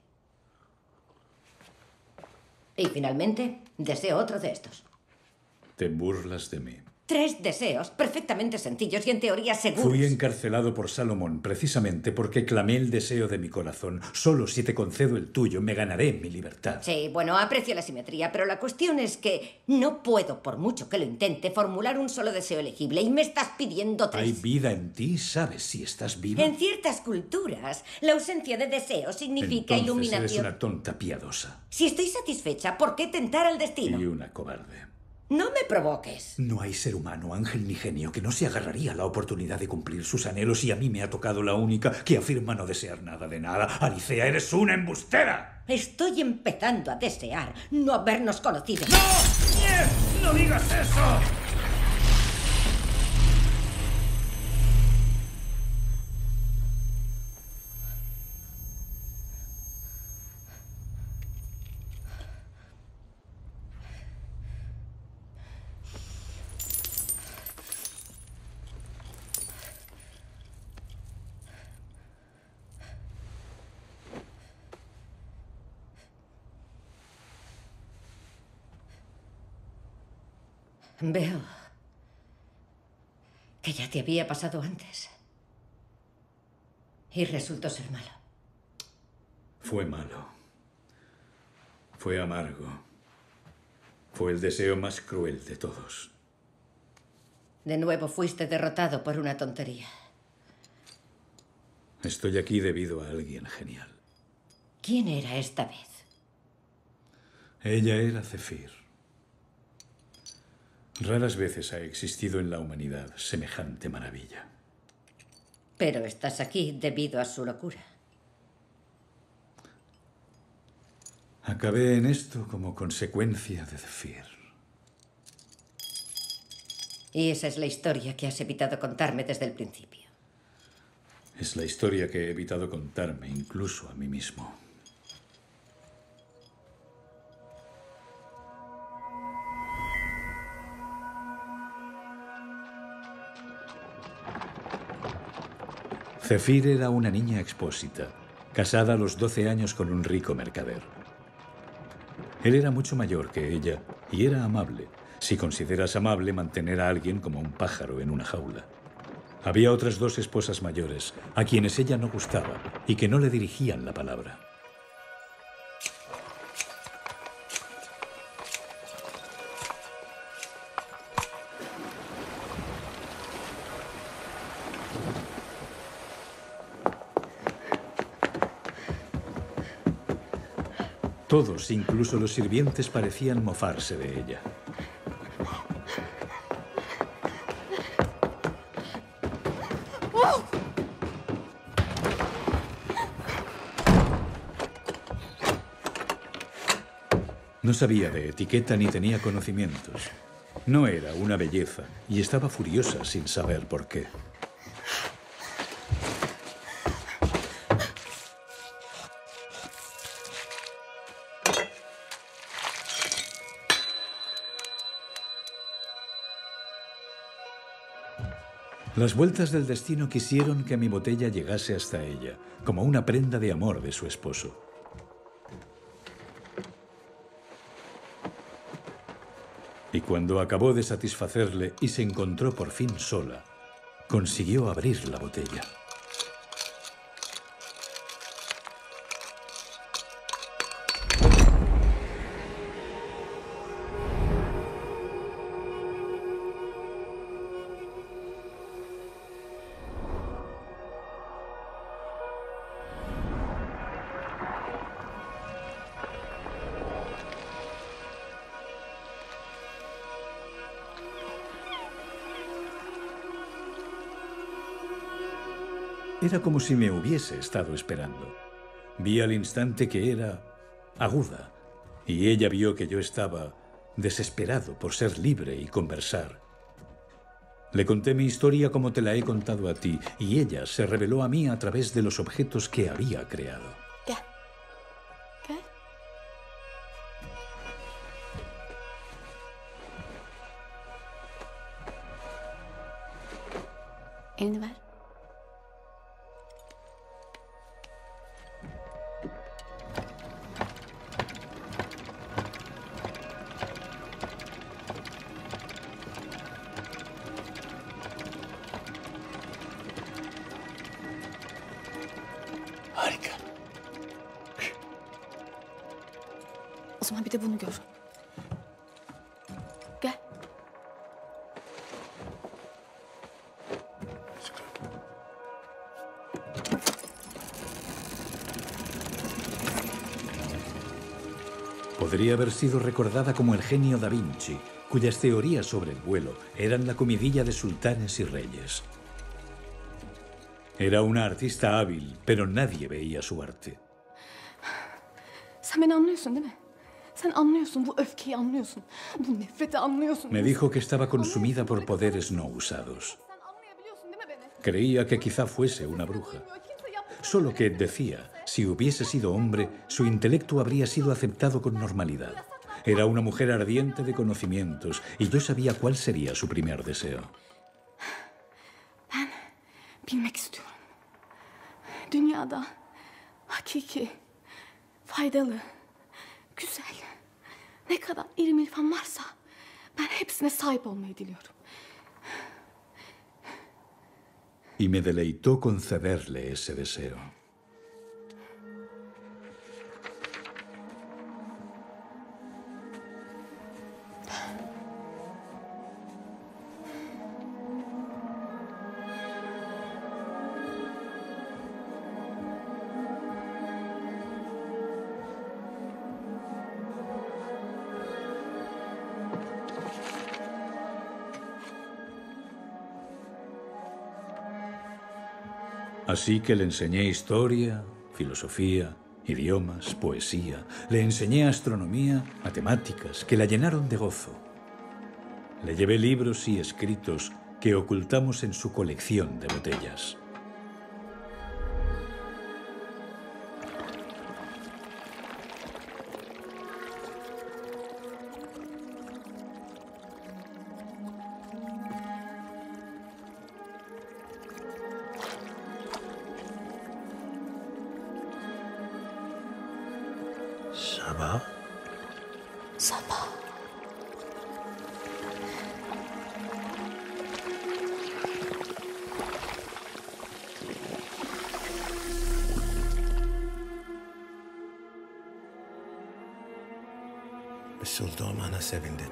Y finalmente, deseo otro de estos. Te burlas de mí. Tres deseos perfectamente sencillos y en teoría seguros. Fui encarcelado por Salomón precisamente porque clamé el deseo de mi corazón. Solo si te concedo el tuyo me ganaré mi libertad. Sí, bueno, aprecio la simetría, pero la cuestión es que no puedo, por mucho que lo intente, formular un solo deseo elegible y me estás pidiendo tres. Hay vida en ti, ¿sabes si estás viva? En ciertas culturas, la ausencia de deseo significa Entonces iluminación. eres una tonta piadosa Si estoy satisfecha, ¿por qué tentar al destino? y una cobarde. No me provoques. No hay ser humano, ángel ni genio que no se agarraría a la oportunidad de cumplir sus anhelos y a mí me ha tocado la única que afirma no desear nada de nada. Alicea, eres una embustera. Estoy empezando a desear no habernos conocido. ¡No! ¡No digas eso! Veo que ya te había pasado antes. Y resultó ser malo. Fue malo. Fue amargo. Fue el deseo más cruel de todos. De nuevo fuiste derrotado por una tontería. Estoy aquí debido a alguien genial. ¿Quién era esta vez? Ella era Zefir. Raras veces ha existido en la humanidad semejante maravilla. Pero estás aquí debido a su locura. Acabé en esto como consecuencia de Zefir. Y esa es la historia que has evitado contarme desde el principio. Es la historia que he evitado contarme incluso a mí mismo. Zefir era una niña expósita, casada a los doce años con un rico mercader. Él era mucho mayor que ella y era amable, si consideras amable mantener a alguien como un pájaro en una jaula. Había otras dos esposas mayores, a quienes ella no gustaba y que no le dirigían la palabra. Todos, incluso los sirvientes, parecían mofarse de ella. No sabía de etiqueta ni tenía conocimientos. No era una belleza y estaba furiosa sin saber por qué. Las vueltas del destino quisieron que mi botella llegase hasta ella, como una prenda de amor de su esposo. Y cuando acabó de satisfacerle y se encontró por fin sola, consiguió abrir la botella. Era como si me hubiese estado esperando. Vi al instante que era aguda, y ella vio que yo estaba desesperado por ser libre y conversar. Le conté mi historia como te la he contado a ti, y ella se reveló a mí a través de los objetos que había creado. ¿Qué? ¿Qué? Elini ver. Harika. O zaman bir de bunu gör. Gel. Podría haber sido recordada como el genio Da Vinci, cuyas teorías sobre el vuelo eran la comidilla de sultanes y reyes. Era una artista hábil, pero nadie veía su arte. Sen beni anlıyorsun değil mi? Sen anlıyorsun, bu öfkeyi anlıyorsun. Bu nefreti anlıyorsun. Me dijo que estaba consumida por poderes no usados. Creía que quizá fuese una bruja. Solo que, decía, si hubiese sido hombre, su intelecto habría sido aceptado con normalidad. Era una mujer ardiente de conocimientos, y yo sabía cuál sería su primer deseo. Ben bilmek istiyorum. Dünyada hakiki, faydalı, güzel, ne kadar ilim irfan varsa ben hepsine sahip olmayı diliyorum. Y me deleitó concederle ese deseo. Así que le enseñé historia, filosofía, idiomas, poesía. Le enseñé astronomía, matemáticas, que la llenaron de gozo. Le llevé libros y escritos que ocultamos en su colección de botellas. Sabah? Sabah. Sultan'a sevindin.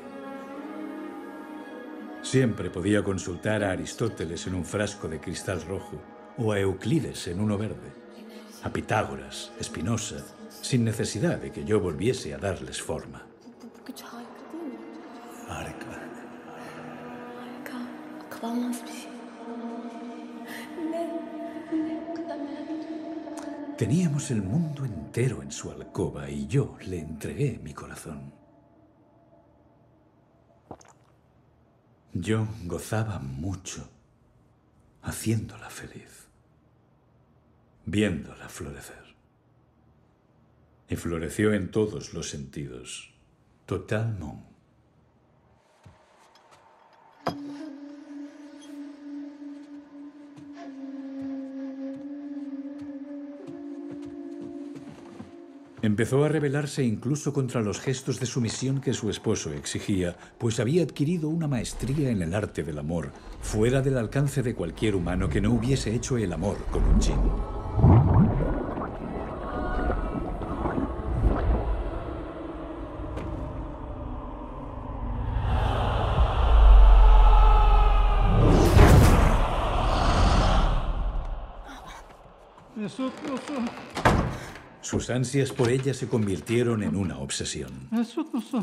Siempre podía consultar a Aristóteles en un frasco de cristal rojo, o a Euclides en uno verde, a Pitágoras, Spinoza, sin necesidad de que yo volviese a darles forma. Bu güç harika değil mi? Harika. Harika. Akıl almaz bir şey. Ne? Ne? O kadar merak ediyorum. Teníamos el mundo entero en su alcoba y yo le entregué mi corazón. Yo gozaba mucho haciéndola feliz, viéndola florecer. Y floreció en todos los sentidos, totalmente. Empezó a rebelarse incluso contra los gestos de sumisión que su esposo exigía, pues había adquirido una maestría en el arte del amor, fuera del alcance de cualquier humano que no hubiese hecho el amor con un djinn. Mesut musun? Sus ansias por ella se convirtieron en una obsesión. Mesut musun?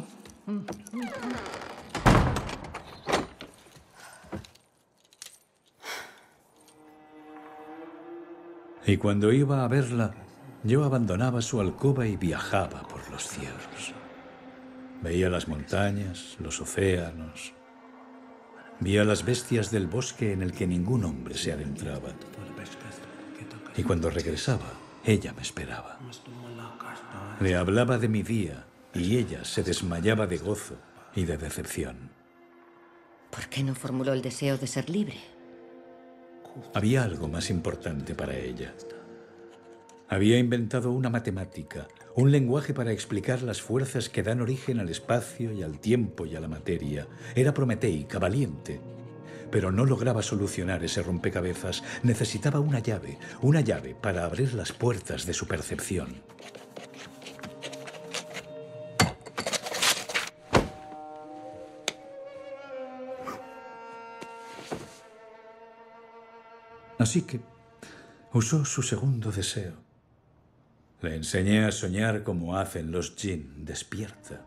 Y cuando iba a verla, yo abandonaba su alcoba y viajaba por los cielos. Veía las montañas, los océanos. Veía las bestias del bosque en el que ningún hombre se adentraba. Y cuando regresaba, ella me esperaba. Le hablaba de mi día y ella se desmayaba de gozo y de decepción. ¿Por qué no formuló el deseo de ser libre? Había algo más importante para ella. Había inventado una matemática, un lenguaje para explicar las fuerzas que dan origen al espacio y al tiempo y a la materia. Era prometeica, valiente, pero no lograba solucionar ese rompecabezas. Necesitaba una llave, una llave para abrir las puertas de su percepción. Así que usó su segundo deseo. Le enseñé a soñar como hacen los djinn despierta.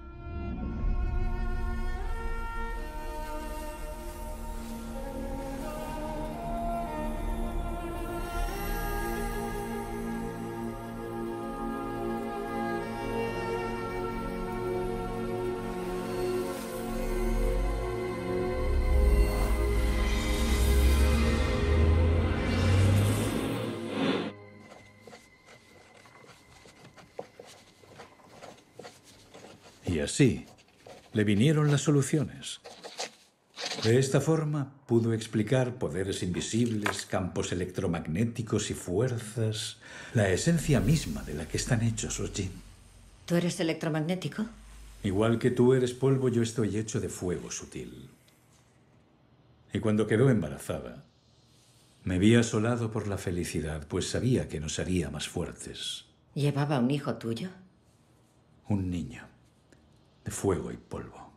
Y así le vinieron las soluciones. De esta forma pudo explicar poderes invisibles, campos electromagnéticos y fuerzas, la esencia misma de la que están hechos los djinn. ¿Tú eres electromagnético? Igual que tú eres polvo, yo estoy hecho de fuego sutil. Y cuando quedó embarazada, me vi asolado por la felicidad, pues sabía que nos haría más fuertes. ¿Llevaba un hijo tuyo? Un niño. De fuego y polvo.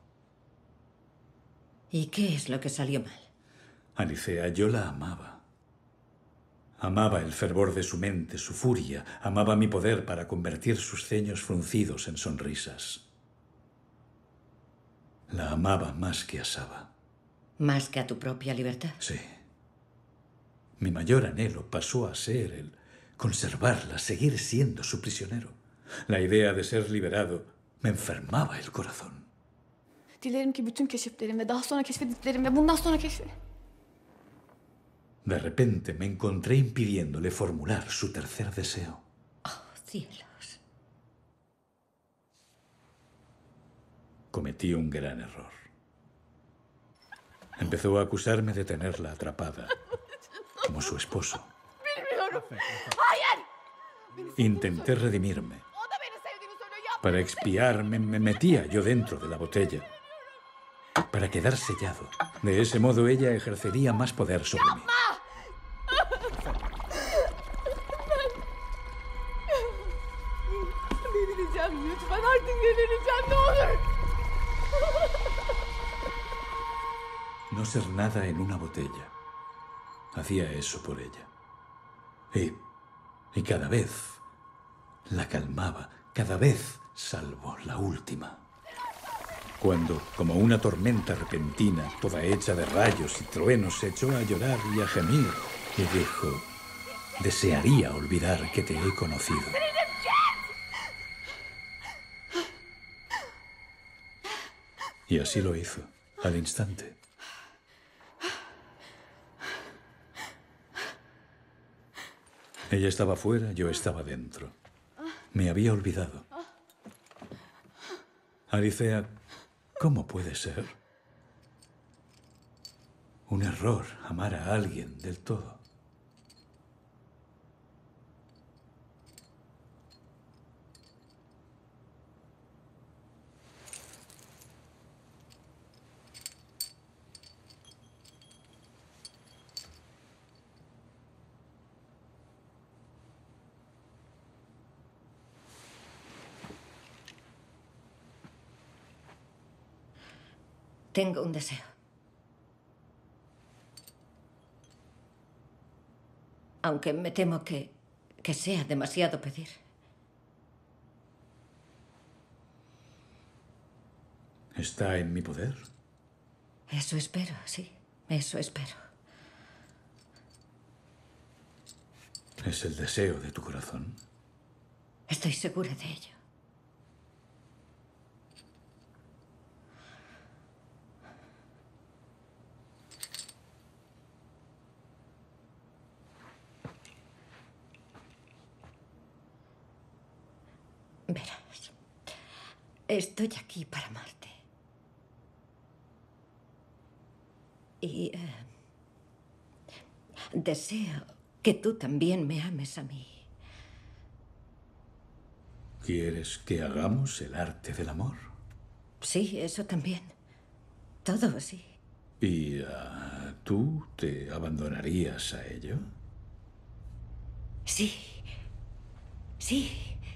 ¿Y qué es lo que salió mal? Alicea, yo la amaba. Amaba el fervor de su mente, su furia. Amaba mi poder para convertir sus ceños fruncidos en sonrisas. La amaba más que a Saba. ¿Más que a tu propia libertad? Sí. Mi mayor anhelo pasó a ser el conservarla, seguir siendo su prisionero. La idea de ser liberado me enfermaba el corazón. Dilerim ki bütün keşiflerim ve daha sonra keşfediklerim ve bundan sonra keşfi... De repente me encontré impidiéndole formular su tercer deseo. Oh, cielos. Cometí un gran error. Empezó a acusarme de tenerla atrapada, como su esposo. Bilmiyorum. Hayır. Intenté redimirme. Para expiarme, me metía yo dentro de la botella. Para quedar sellado. De ese modo ella ejercería más poder sobre mí. Delireceğim lütfen artık delireceğim ne olur. No ser nada en una botella. Hacía eso por ella. Y, y cada vez la calmaba, cada vez salvo la última. Cuando, como una tormenta repentina, toda hecha de rayos y truenos, se echó a llorar y a gemir, y dijo, desearía olvidar que te he conocido. Y así lo hizo, al instante. Ella estaba fuera, yo estaba dentro. Me había olvidado. Alicea, ¿cómo puede ser? Un error amar a alguien del todo. Tengo un deseo. Aunque me temo que, que sea demasiado pedir. ¿Está en mi poder? Eso espero, sí. Eso espero. ¿Es el deseo de tu corazón? Estoy segura de ello. Verás, estoy aquí para amarte. Y eh, deseo que tú también me ames a mí. ¿Quieres que hagamos el arte del amor? Sí, eso también. Todo, sí. ¿Y uh, tú te abandonarías a ello? Sí. Sí.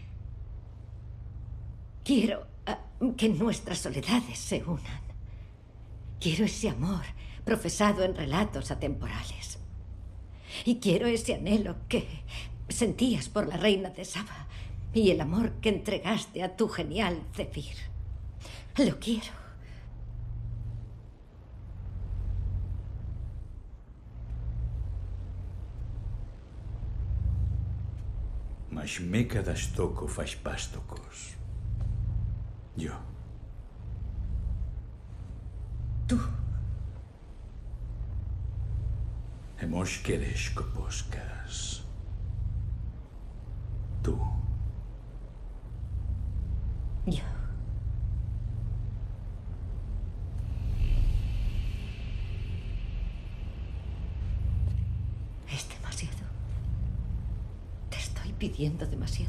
Quiero uh, que nuestras soledades se unan. Quiero ese amor profesado en relatos atemporales. Y quiero ese anhelo que sentías por la reina de Saba y el amor que entregaste a tu genial Zephyr. Lo quiero. Mas me cadastoko faz pastocos. Yo. Tú. Hemos queresco poscas. Tú. Yo. Es demasiado. Te estoy pidiendo demasiado.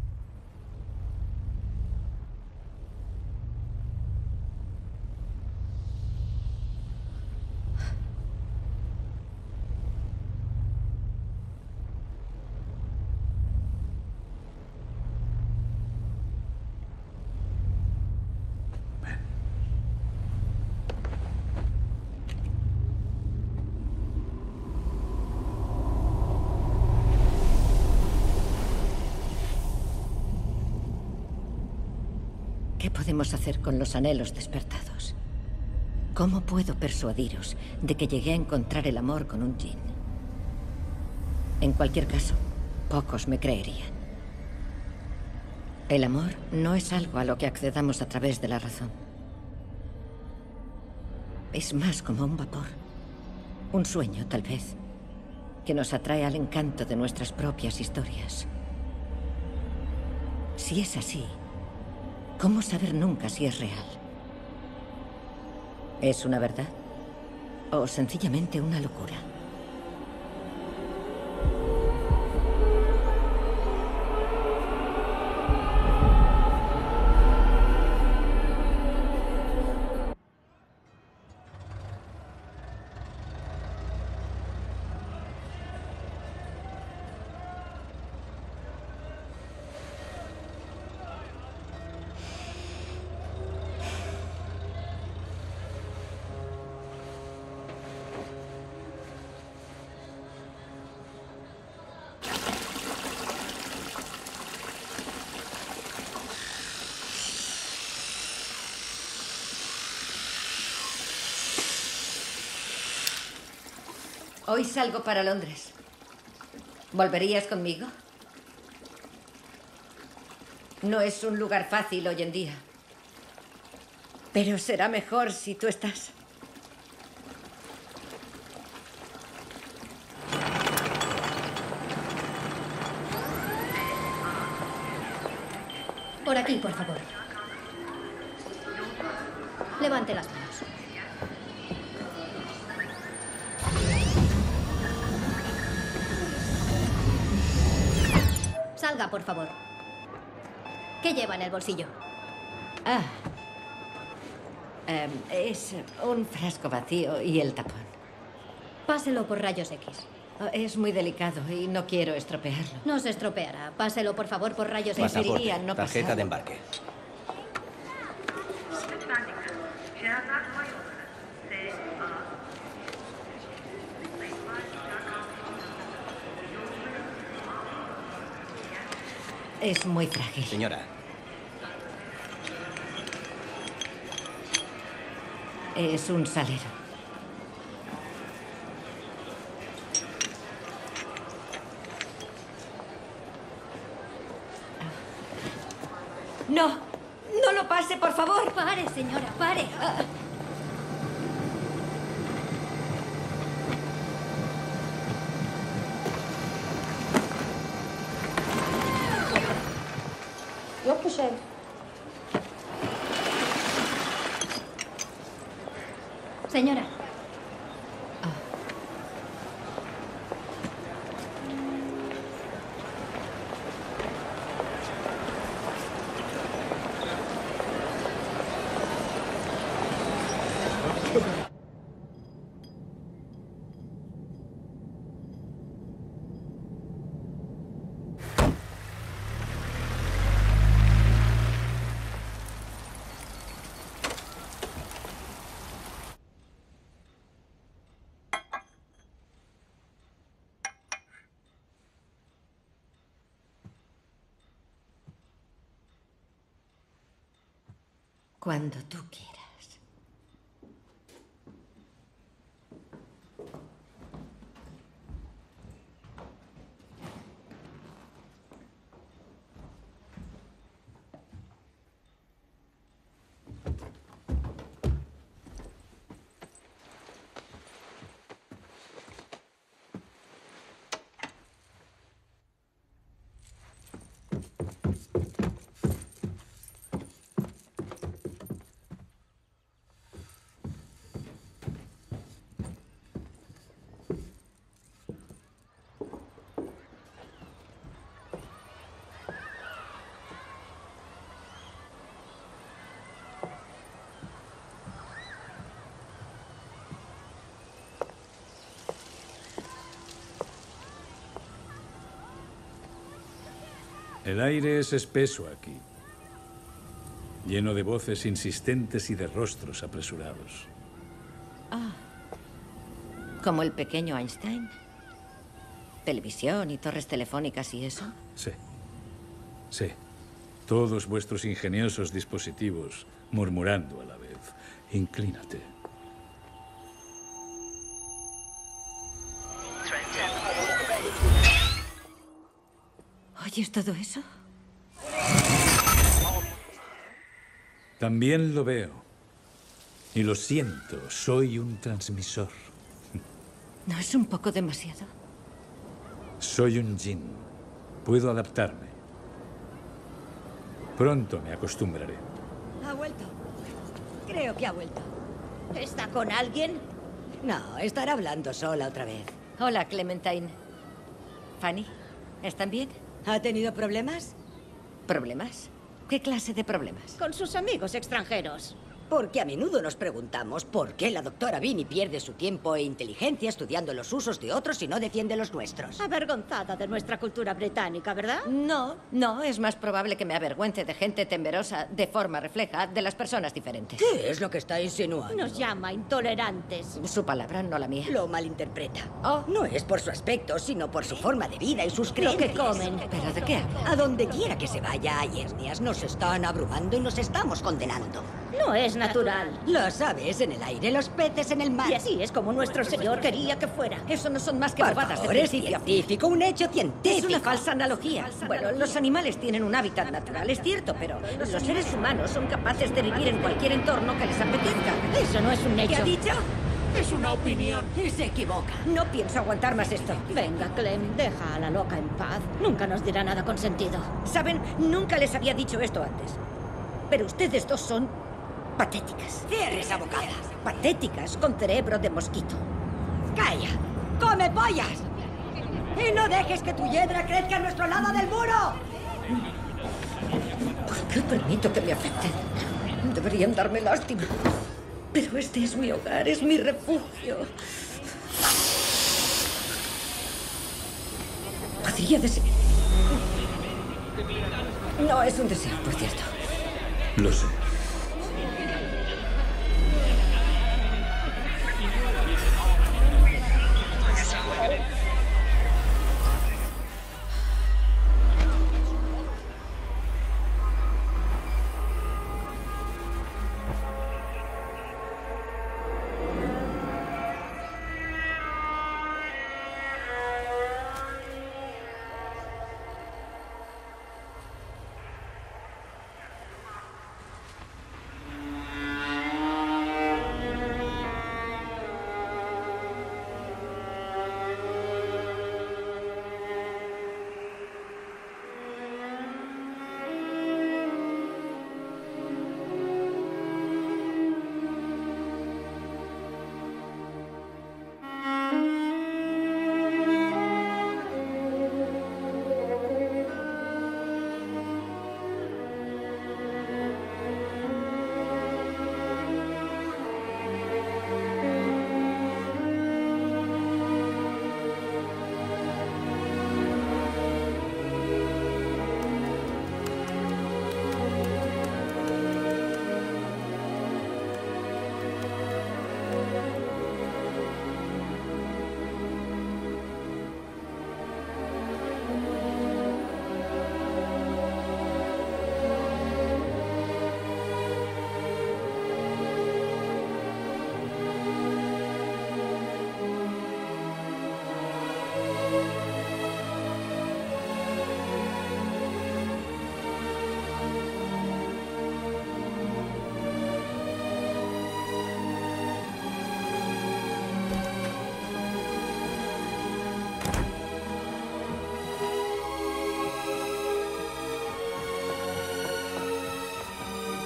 ¿Qué podemos hacer con los anhelos despertados? ¿Cómo puedo persuadiros de que llegué a encontrar el amor con un djinn? En cualquier caso, pocos me creerían. El amor no es algo a lo que accedamos a través de la razón. Es más como un vapor, un sueño tal vez, que nos atrae al encanto de nuestras propias historias. Si es así, ¿cómo saber nunca si es real? ¿Es una verdad? ¿O sencillamente una locura? Hoy salgo para Londres. ¿Volverías conmigo? No es un lugar fácil hoy en día. Pero será mejor si tú estás. Por aquí, por favor. Levante las manos. Salga, por favor. ¿Qué lleva en el bolsillo? Ah. Um, es un frasco vacío y el tapón. Páselo por rayos X. Oh, es muy delicado y no quiero estropearlo. No se estropeará. Páselo, por favor, por rayos X. Pasaporte, no tarjeta pasarlo. de embarque. Es muy frágil. Señora. Es un salero. No, no lo pase, por favor. Pare, señora, pare. Ah. Yok bir şey. Señora. Cuando tú quieras. El aire es espeso aquí, lleno de voces insistentes y de rostros apresurados. Ah. ¿Como el pequeño Einstein? ¿Televisión y torres telefónicas y eso? Sí. Sí. Todos vuestros ingeniosos dispositivos murmurando a la vez. Inclínate. ¿Oyes todo eso? También lo veo. Y lo siento, soy un transmisor. ¿No es un poco demasiado? Soy un djinn. Puedo adaptarme. Pronto me acostumbraré. Ha vuelto. Creo que ha vuelto. ¿Está con alguien? No, estará hablando sola otra vez. Hola, Clementine. Fanny, ¿están bien? ¿Ha tenido problemas? ¿Problemas? ¿Qué clase de problemas? Con sus amigos extranjeros. Porque a menudo nos preguntamos por qué la doctora Vinnie pierde su tiempo e inteligencia estudiando los usos de otros y no defiende los nuestros. Avergonzada de nuestra cultura británica, ¿verdad? No, no, es más probable que me avergüence de gente temerosa de forma refleja de las personas diferentes. ¿Qué es lo que está insinuando? Nos llama intolerantes. Su palabra, no la mía. Lo malinterpreta. Oh. No es por su aspecto, sino por su forma de vida y sus creencias. Lo que comen. ¿Pero de qué habla? A donde quiera que se vaya hay etnias. Nos están abrumando y nos estamos condenando. No es natural. Las aves en el aire, los peces en el mar. Y así es como nuestro señor quería que fuera. Eso no son más que Por bobadas de favor, es principio. científico, un hecho científico. Es una falsa analogía. Bueno, los animales tienen un hábitat natural, es cierto, pero los seres humanos son capaces de vivir en cualquier entorno que les apetezca. Eso no es un hecho. ¿Qué ha dicho? Es una opinión. Y se equivoca. No pienso aguantar más esto. Venga, Clem, deja a la loca en paz. Nunca nos dirá nada con sentido. ¿Saben? Nunca les había dicho esto antes. Pero ustedes dos son patéticas. Cierre esa bocada. Patéticas con cerebro de mosquito. ¡Calla! ¡Come pollas! ¡Y no dejes que tu hiedra crezca a nuestro lado del muro! ¿Por qué permito que me afecten? Deberían darme lástima. Pero este es mi hogar, es mi refugio. Podría desear... No es un deseo, por cierto. Lo sé.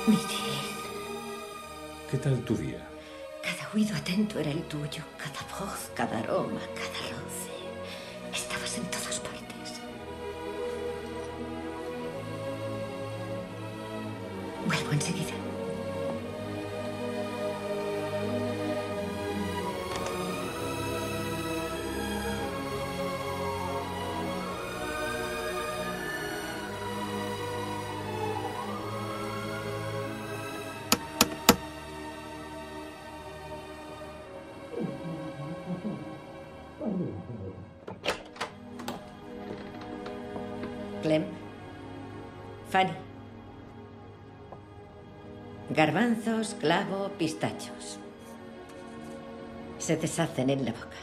Miguel. ¿Qué tal tu día? Cada oído atento era el tuyo, cada voz, cada aroma, cada roce. Estabas en todas partes. Vuelvo enseguida. Clem. Fanny. Garbanzos, clavo, pistachos. Se deshacen en la boca.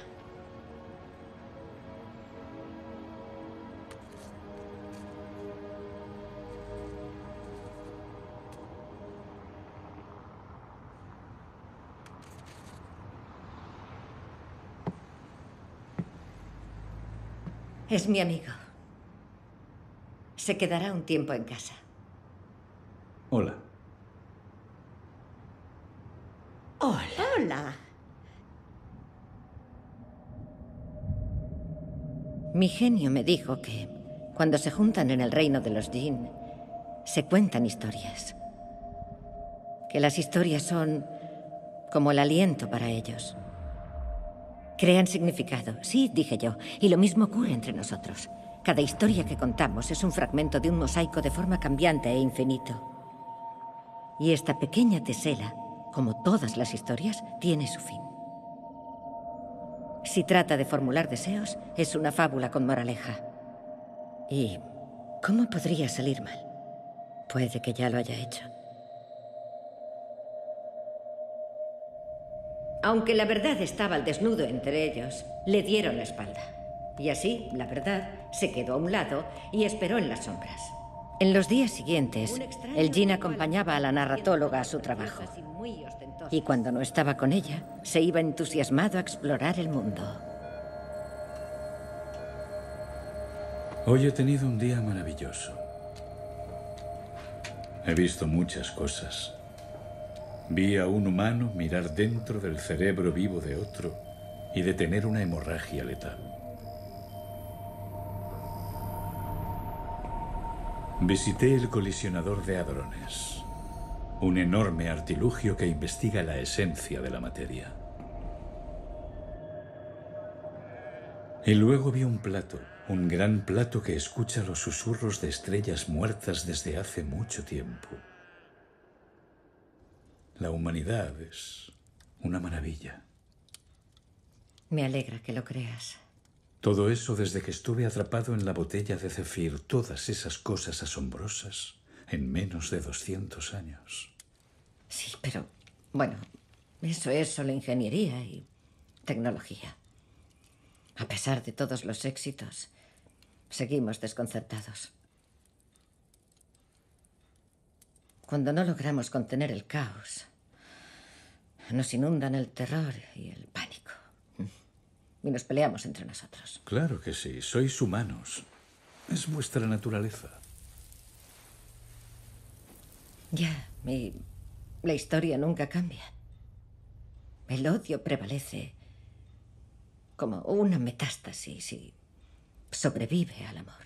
Es mi amigo. Se quedará un tiempo en casa. Hola. Hola. Hola. Mi genio me dijo que cuando se juntan en el reino de los Jinn, se cuentan historias. Que las historias son como el aliento para ellos. Crean significado. Sí, dije yo. Y lo mismo ocurre entre nosotros. Cada historia que contamos es un fragmento de un mosaico de forma cambiante e infinito. Y esta pequeña tesela, como todas las historias, tiene su fin. Si trata de formular deseos, es una fábula con moraleja. ¿Y cómo podría salir mal? Puede que ya lo haya hecho. Aunque la verdad estaba al desnudo entre ellos, le dieron la espalda. Y así, la verdad, se quedó a un lado y esperó en las sombras. En los días siguientes, el Jinn acompañaba a la narratóloga a su trabajo. Y cuando no estaba con ella, se iba entusiasmado a explorar el mundo. Hoy he tenido un día maravilloso. He visto muchas cosas. Vi a un humano mirar dentro del cerebro vivo de otro y detener una hemorragia letal. Visité el colisionador de hadrones, un enorme artilugio que investiga la esencia de la materia. Y luego vi un plato, un gran plato que escucha los susurros de estrellas muertas desde hace mucho tiempo. La humanidad es una maravilla. Me alegra que lo creas. Todo eso desde que estuve atrapado en la botella de Zephyr, todas esas cosas asombrosas en menos de doscientos años. Sí, pero, bueno, eso es solo ingeniería y tecnología. A pesar de todos los éxitos, seguimos desconcertados. Cuando no logramos contener el caos, nos inundan el terror y el pánico. Y nos peleamos entre nosotros. Claro que sí, sois humanos. Es vuestra naturaleza. Ya, y la historia nunca cambia. El odio prevalece como una metástasis y sobrevive al amor.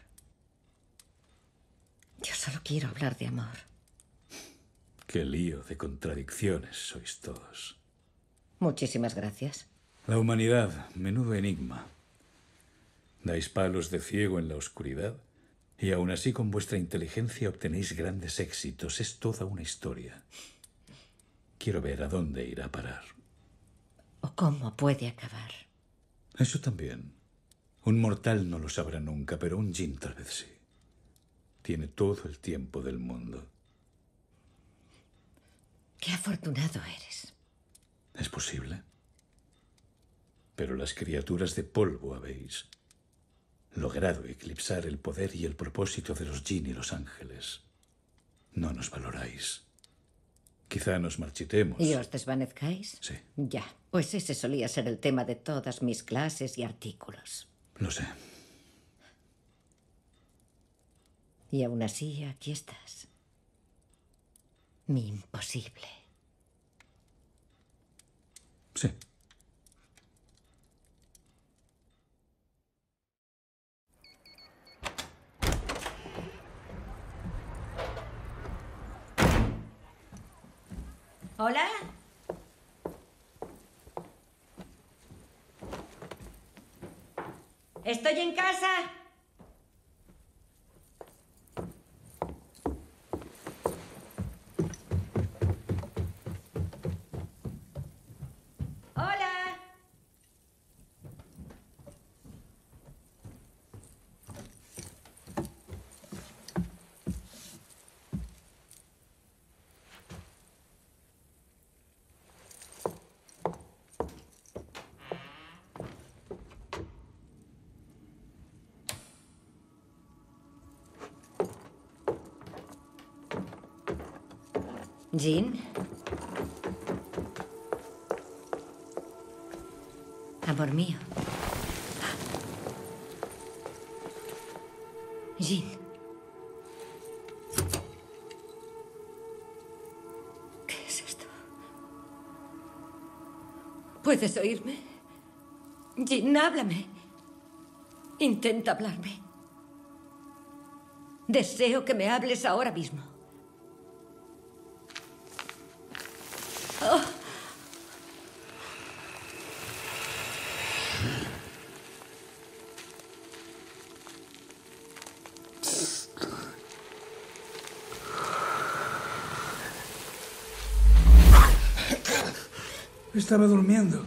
Yo solo quiero hablar de amor. Qué lío de contradicciones sois todos. Muchísimas gracias. La humanidad, menudo enigma. Dais palos de ciego en la oscuridad y aún así con vuestra inteligencia obtenéis grandes éxitos. Es toda una historia. Quiero ver a dónde irá a parar. ¿O cómo puede acabar? Eso también. Un mortal no lo sabrá nunca, pero un Jinn tal vez sí. Tiene todo el tiempo del mundo. Qué afortunado eres. ¿Es posible? Pero las criaturas de polvo habéis logrado eclipsar el poder y el propósito de los Jinn y los ángeles. No nos valoráis. Quizá nos marchitemos. ¿Y os desvanezcáis? Sí. Ya, pues ese solía ser el tema de todas mis clases y artículos. Lo sé. Y aún así, aquí estás. Mi imposible. Sí. ¿Hola? ¿Estoy en casa? Hola. Jean. Amor mío. Jean. ¿Qué es esto? ¿Puedes oírme? Jean, háblame. Intenta hablarme. Deseo que me hables ahora mismo. Oh. Estaba durmiendo.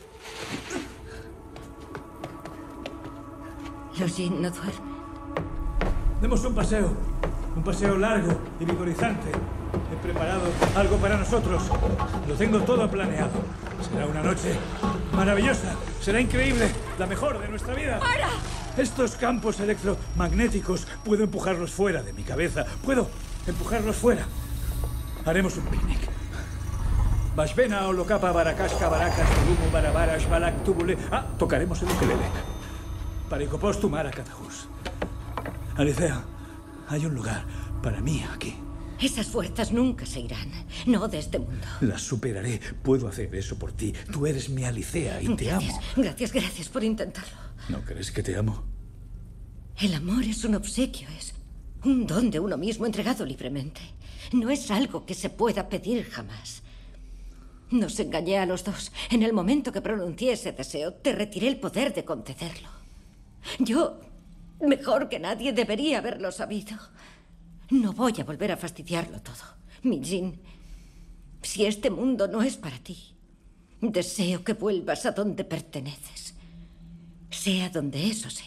Los Jean no duermen. Demos un paseo. Un paseo largo y vigorizante. He preparado algo para nosotros. Lo tengo todo planeado. Será una noche maravillosa. Será increíble. La mejor de nuestra vida. ¡Para! Estos campos electromagnéticos puedo empujarlos fuera de mi cabeza. Puedo empujarlos fuera. Haremos un picnic. Bashbena o Lokapa Barakashka Barakas Turumu Barabarash Balak Tubule. Ah, tocaremos el ukelele. Parikopos Tumara Katajus. Alicea, hay un lugar para mí aquí. Esas fuerzas nunca se irán. No de este mundo. Las superaré. Puedo hacer eso por ti. Tú eres mi Alicea y te Gracias, amo. gracias, gracias por intentarlo. ¿No crees que te amo? El amor es un obsequio, es un don de uno mismo entregado libremente. No es algo que se pueda pedir jamás. Nos engañé a los dos. En el momento que pronuncié ese deseo, te retiré el poder de concederlo. Yo, mejor que nadie, debería haberlo sabido. No voy a volver a fastidiarlo todo. Mi Jean, si este mundo no es para ti, deseo que vuelvas a donde perteneces. Sea donde eso sea.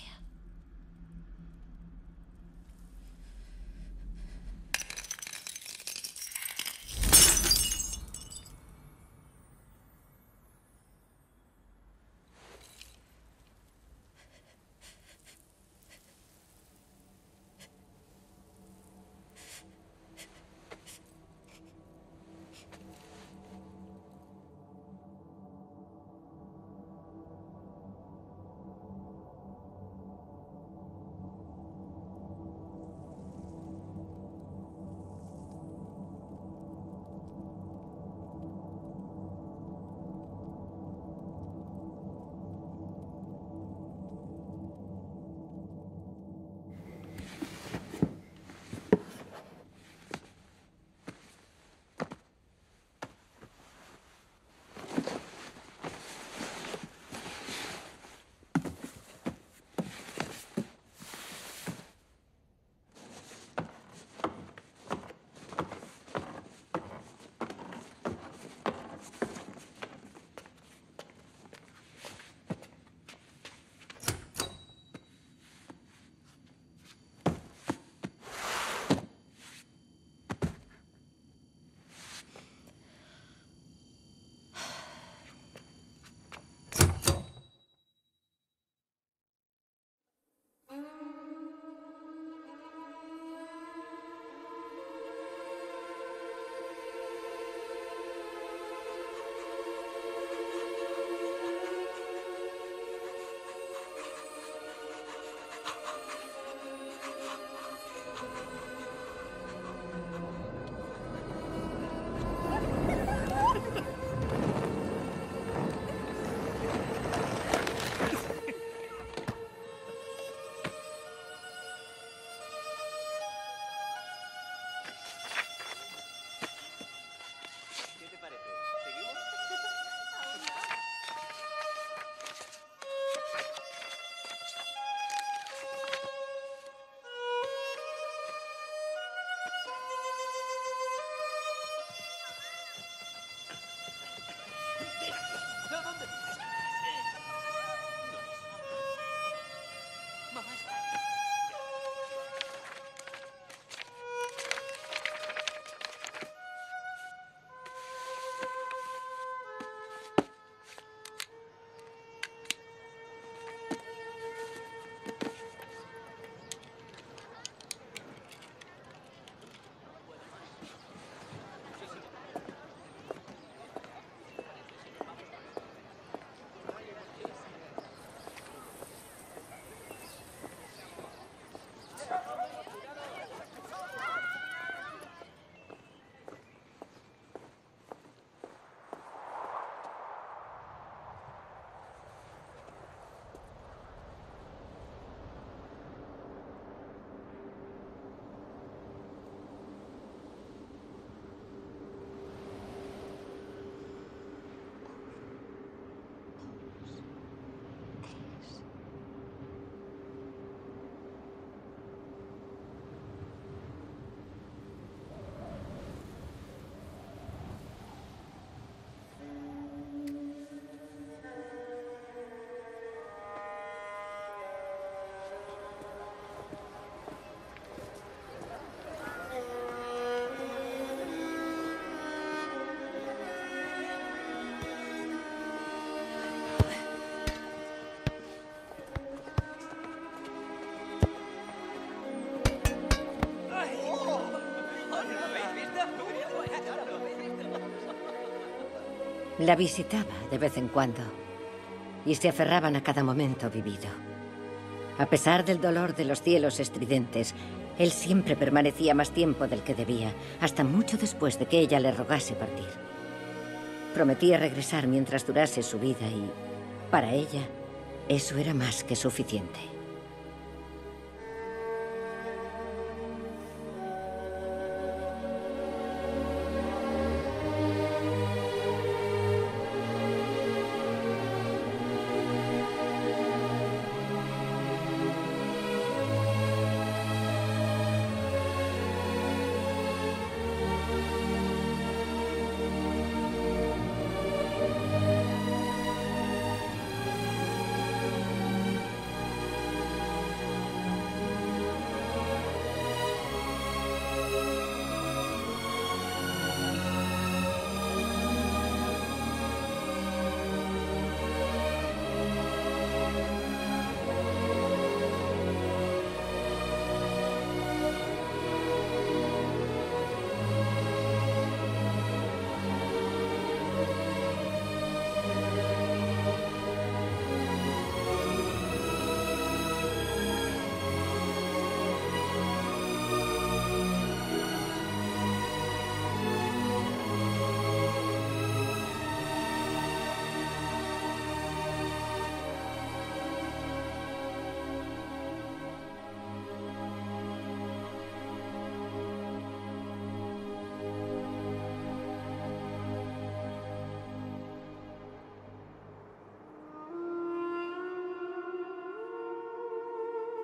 La visitaba de vez en cuando y se aferraban a cada momento vivido. A pesar del dolor de los cielos estridentes, él siempre permanecía más tiempo del que debía, hasta mucho después de que ella le rogase partir. Prometía regresar mientras durase su vida y, para ella, eso era más que suficiente.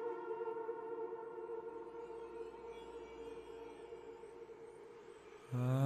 Ah.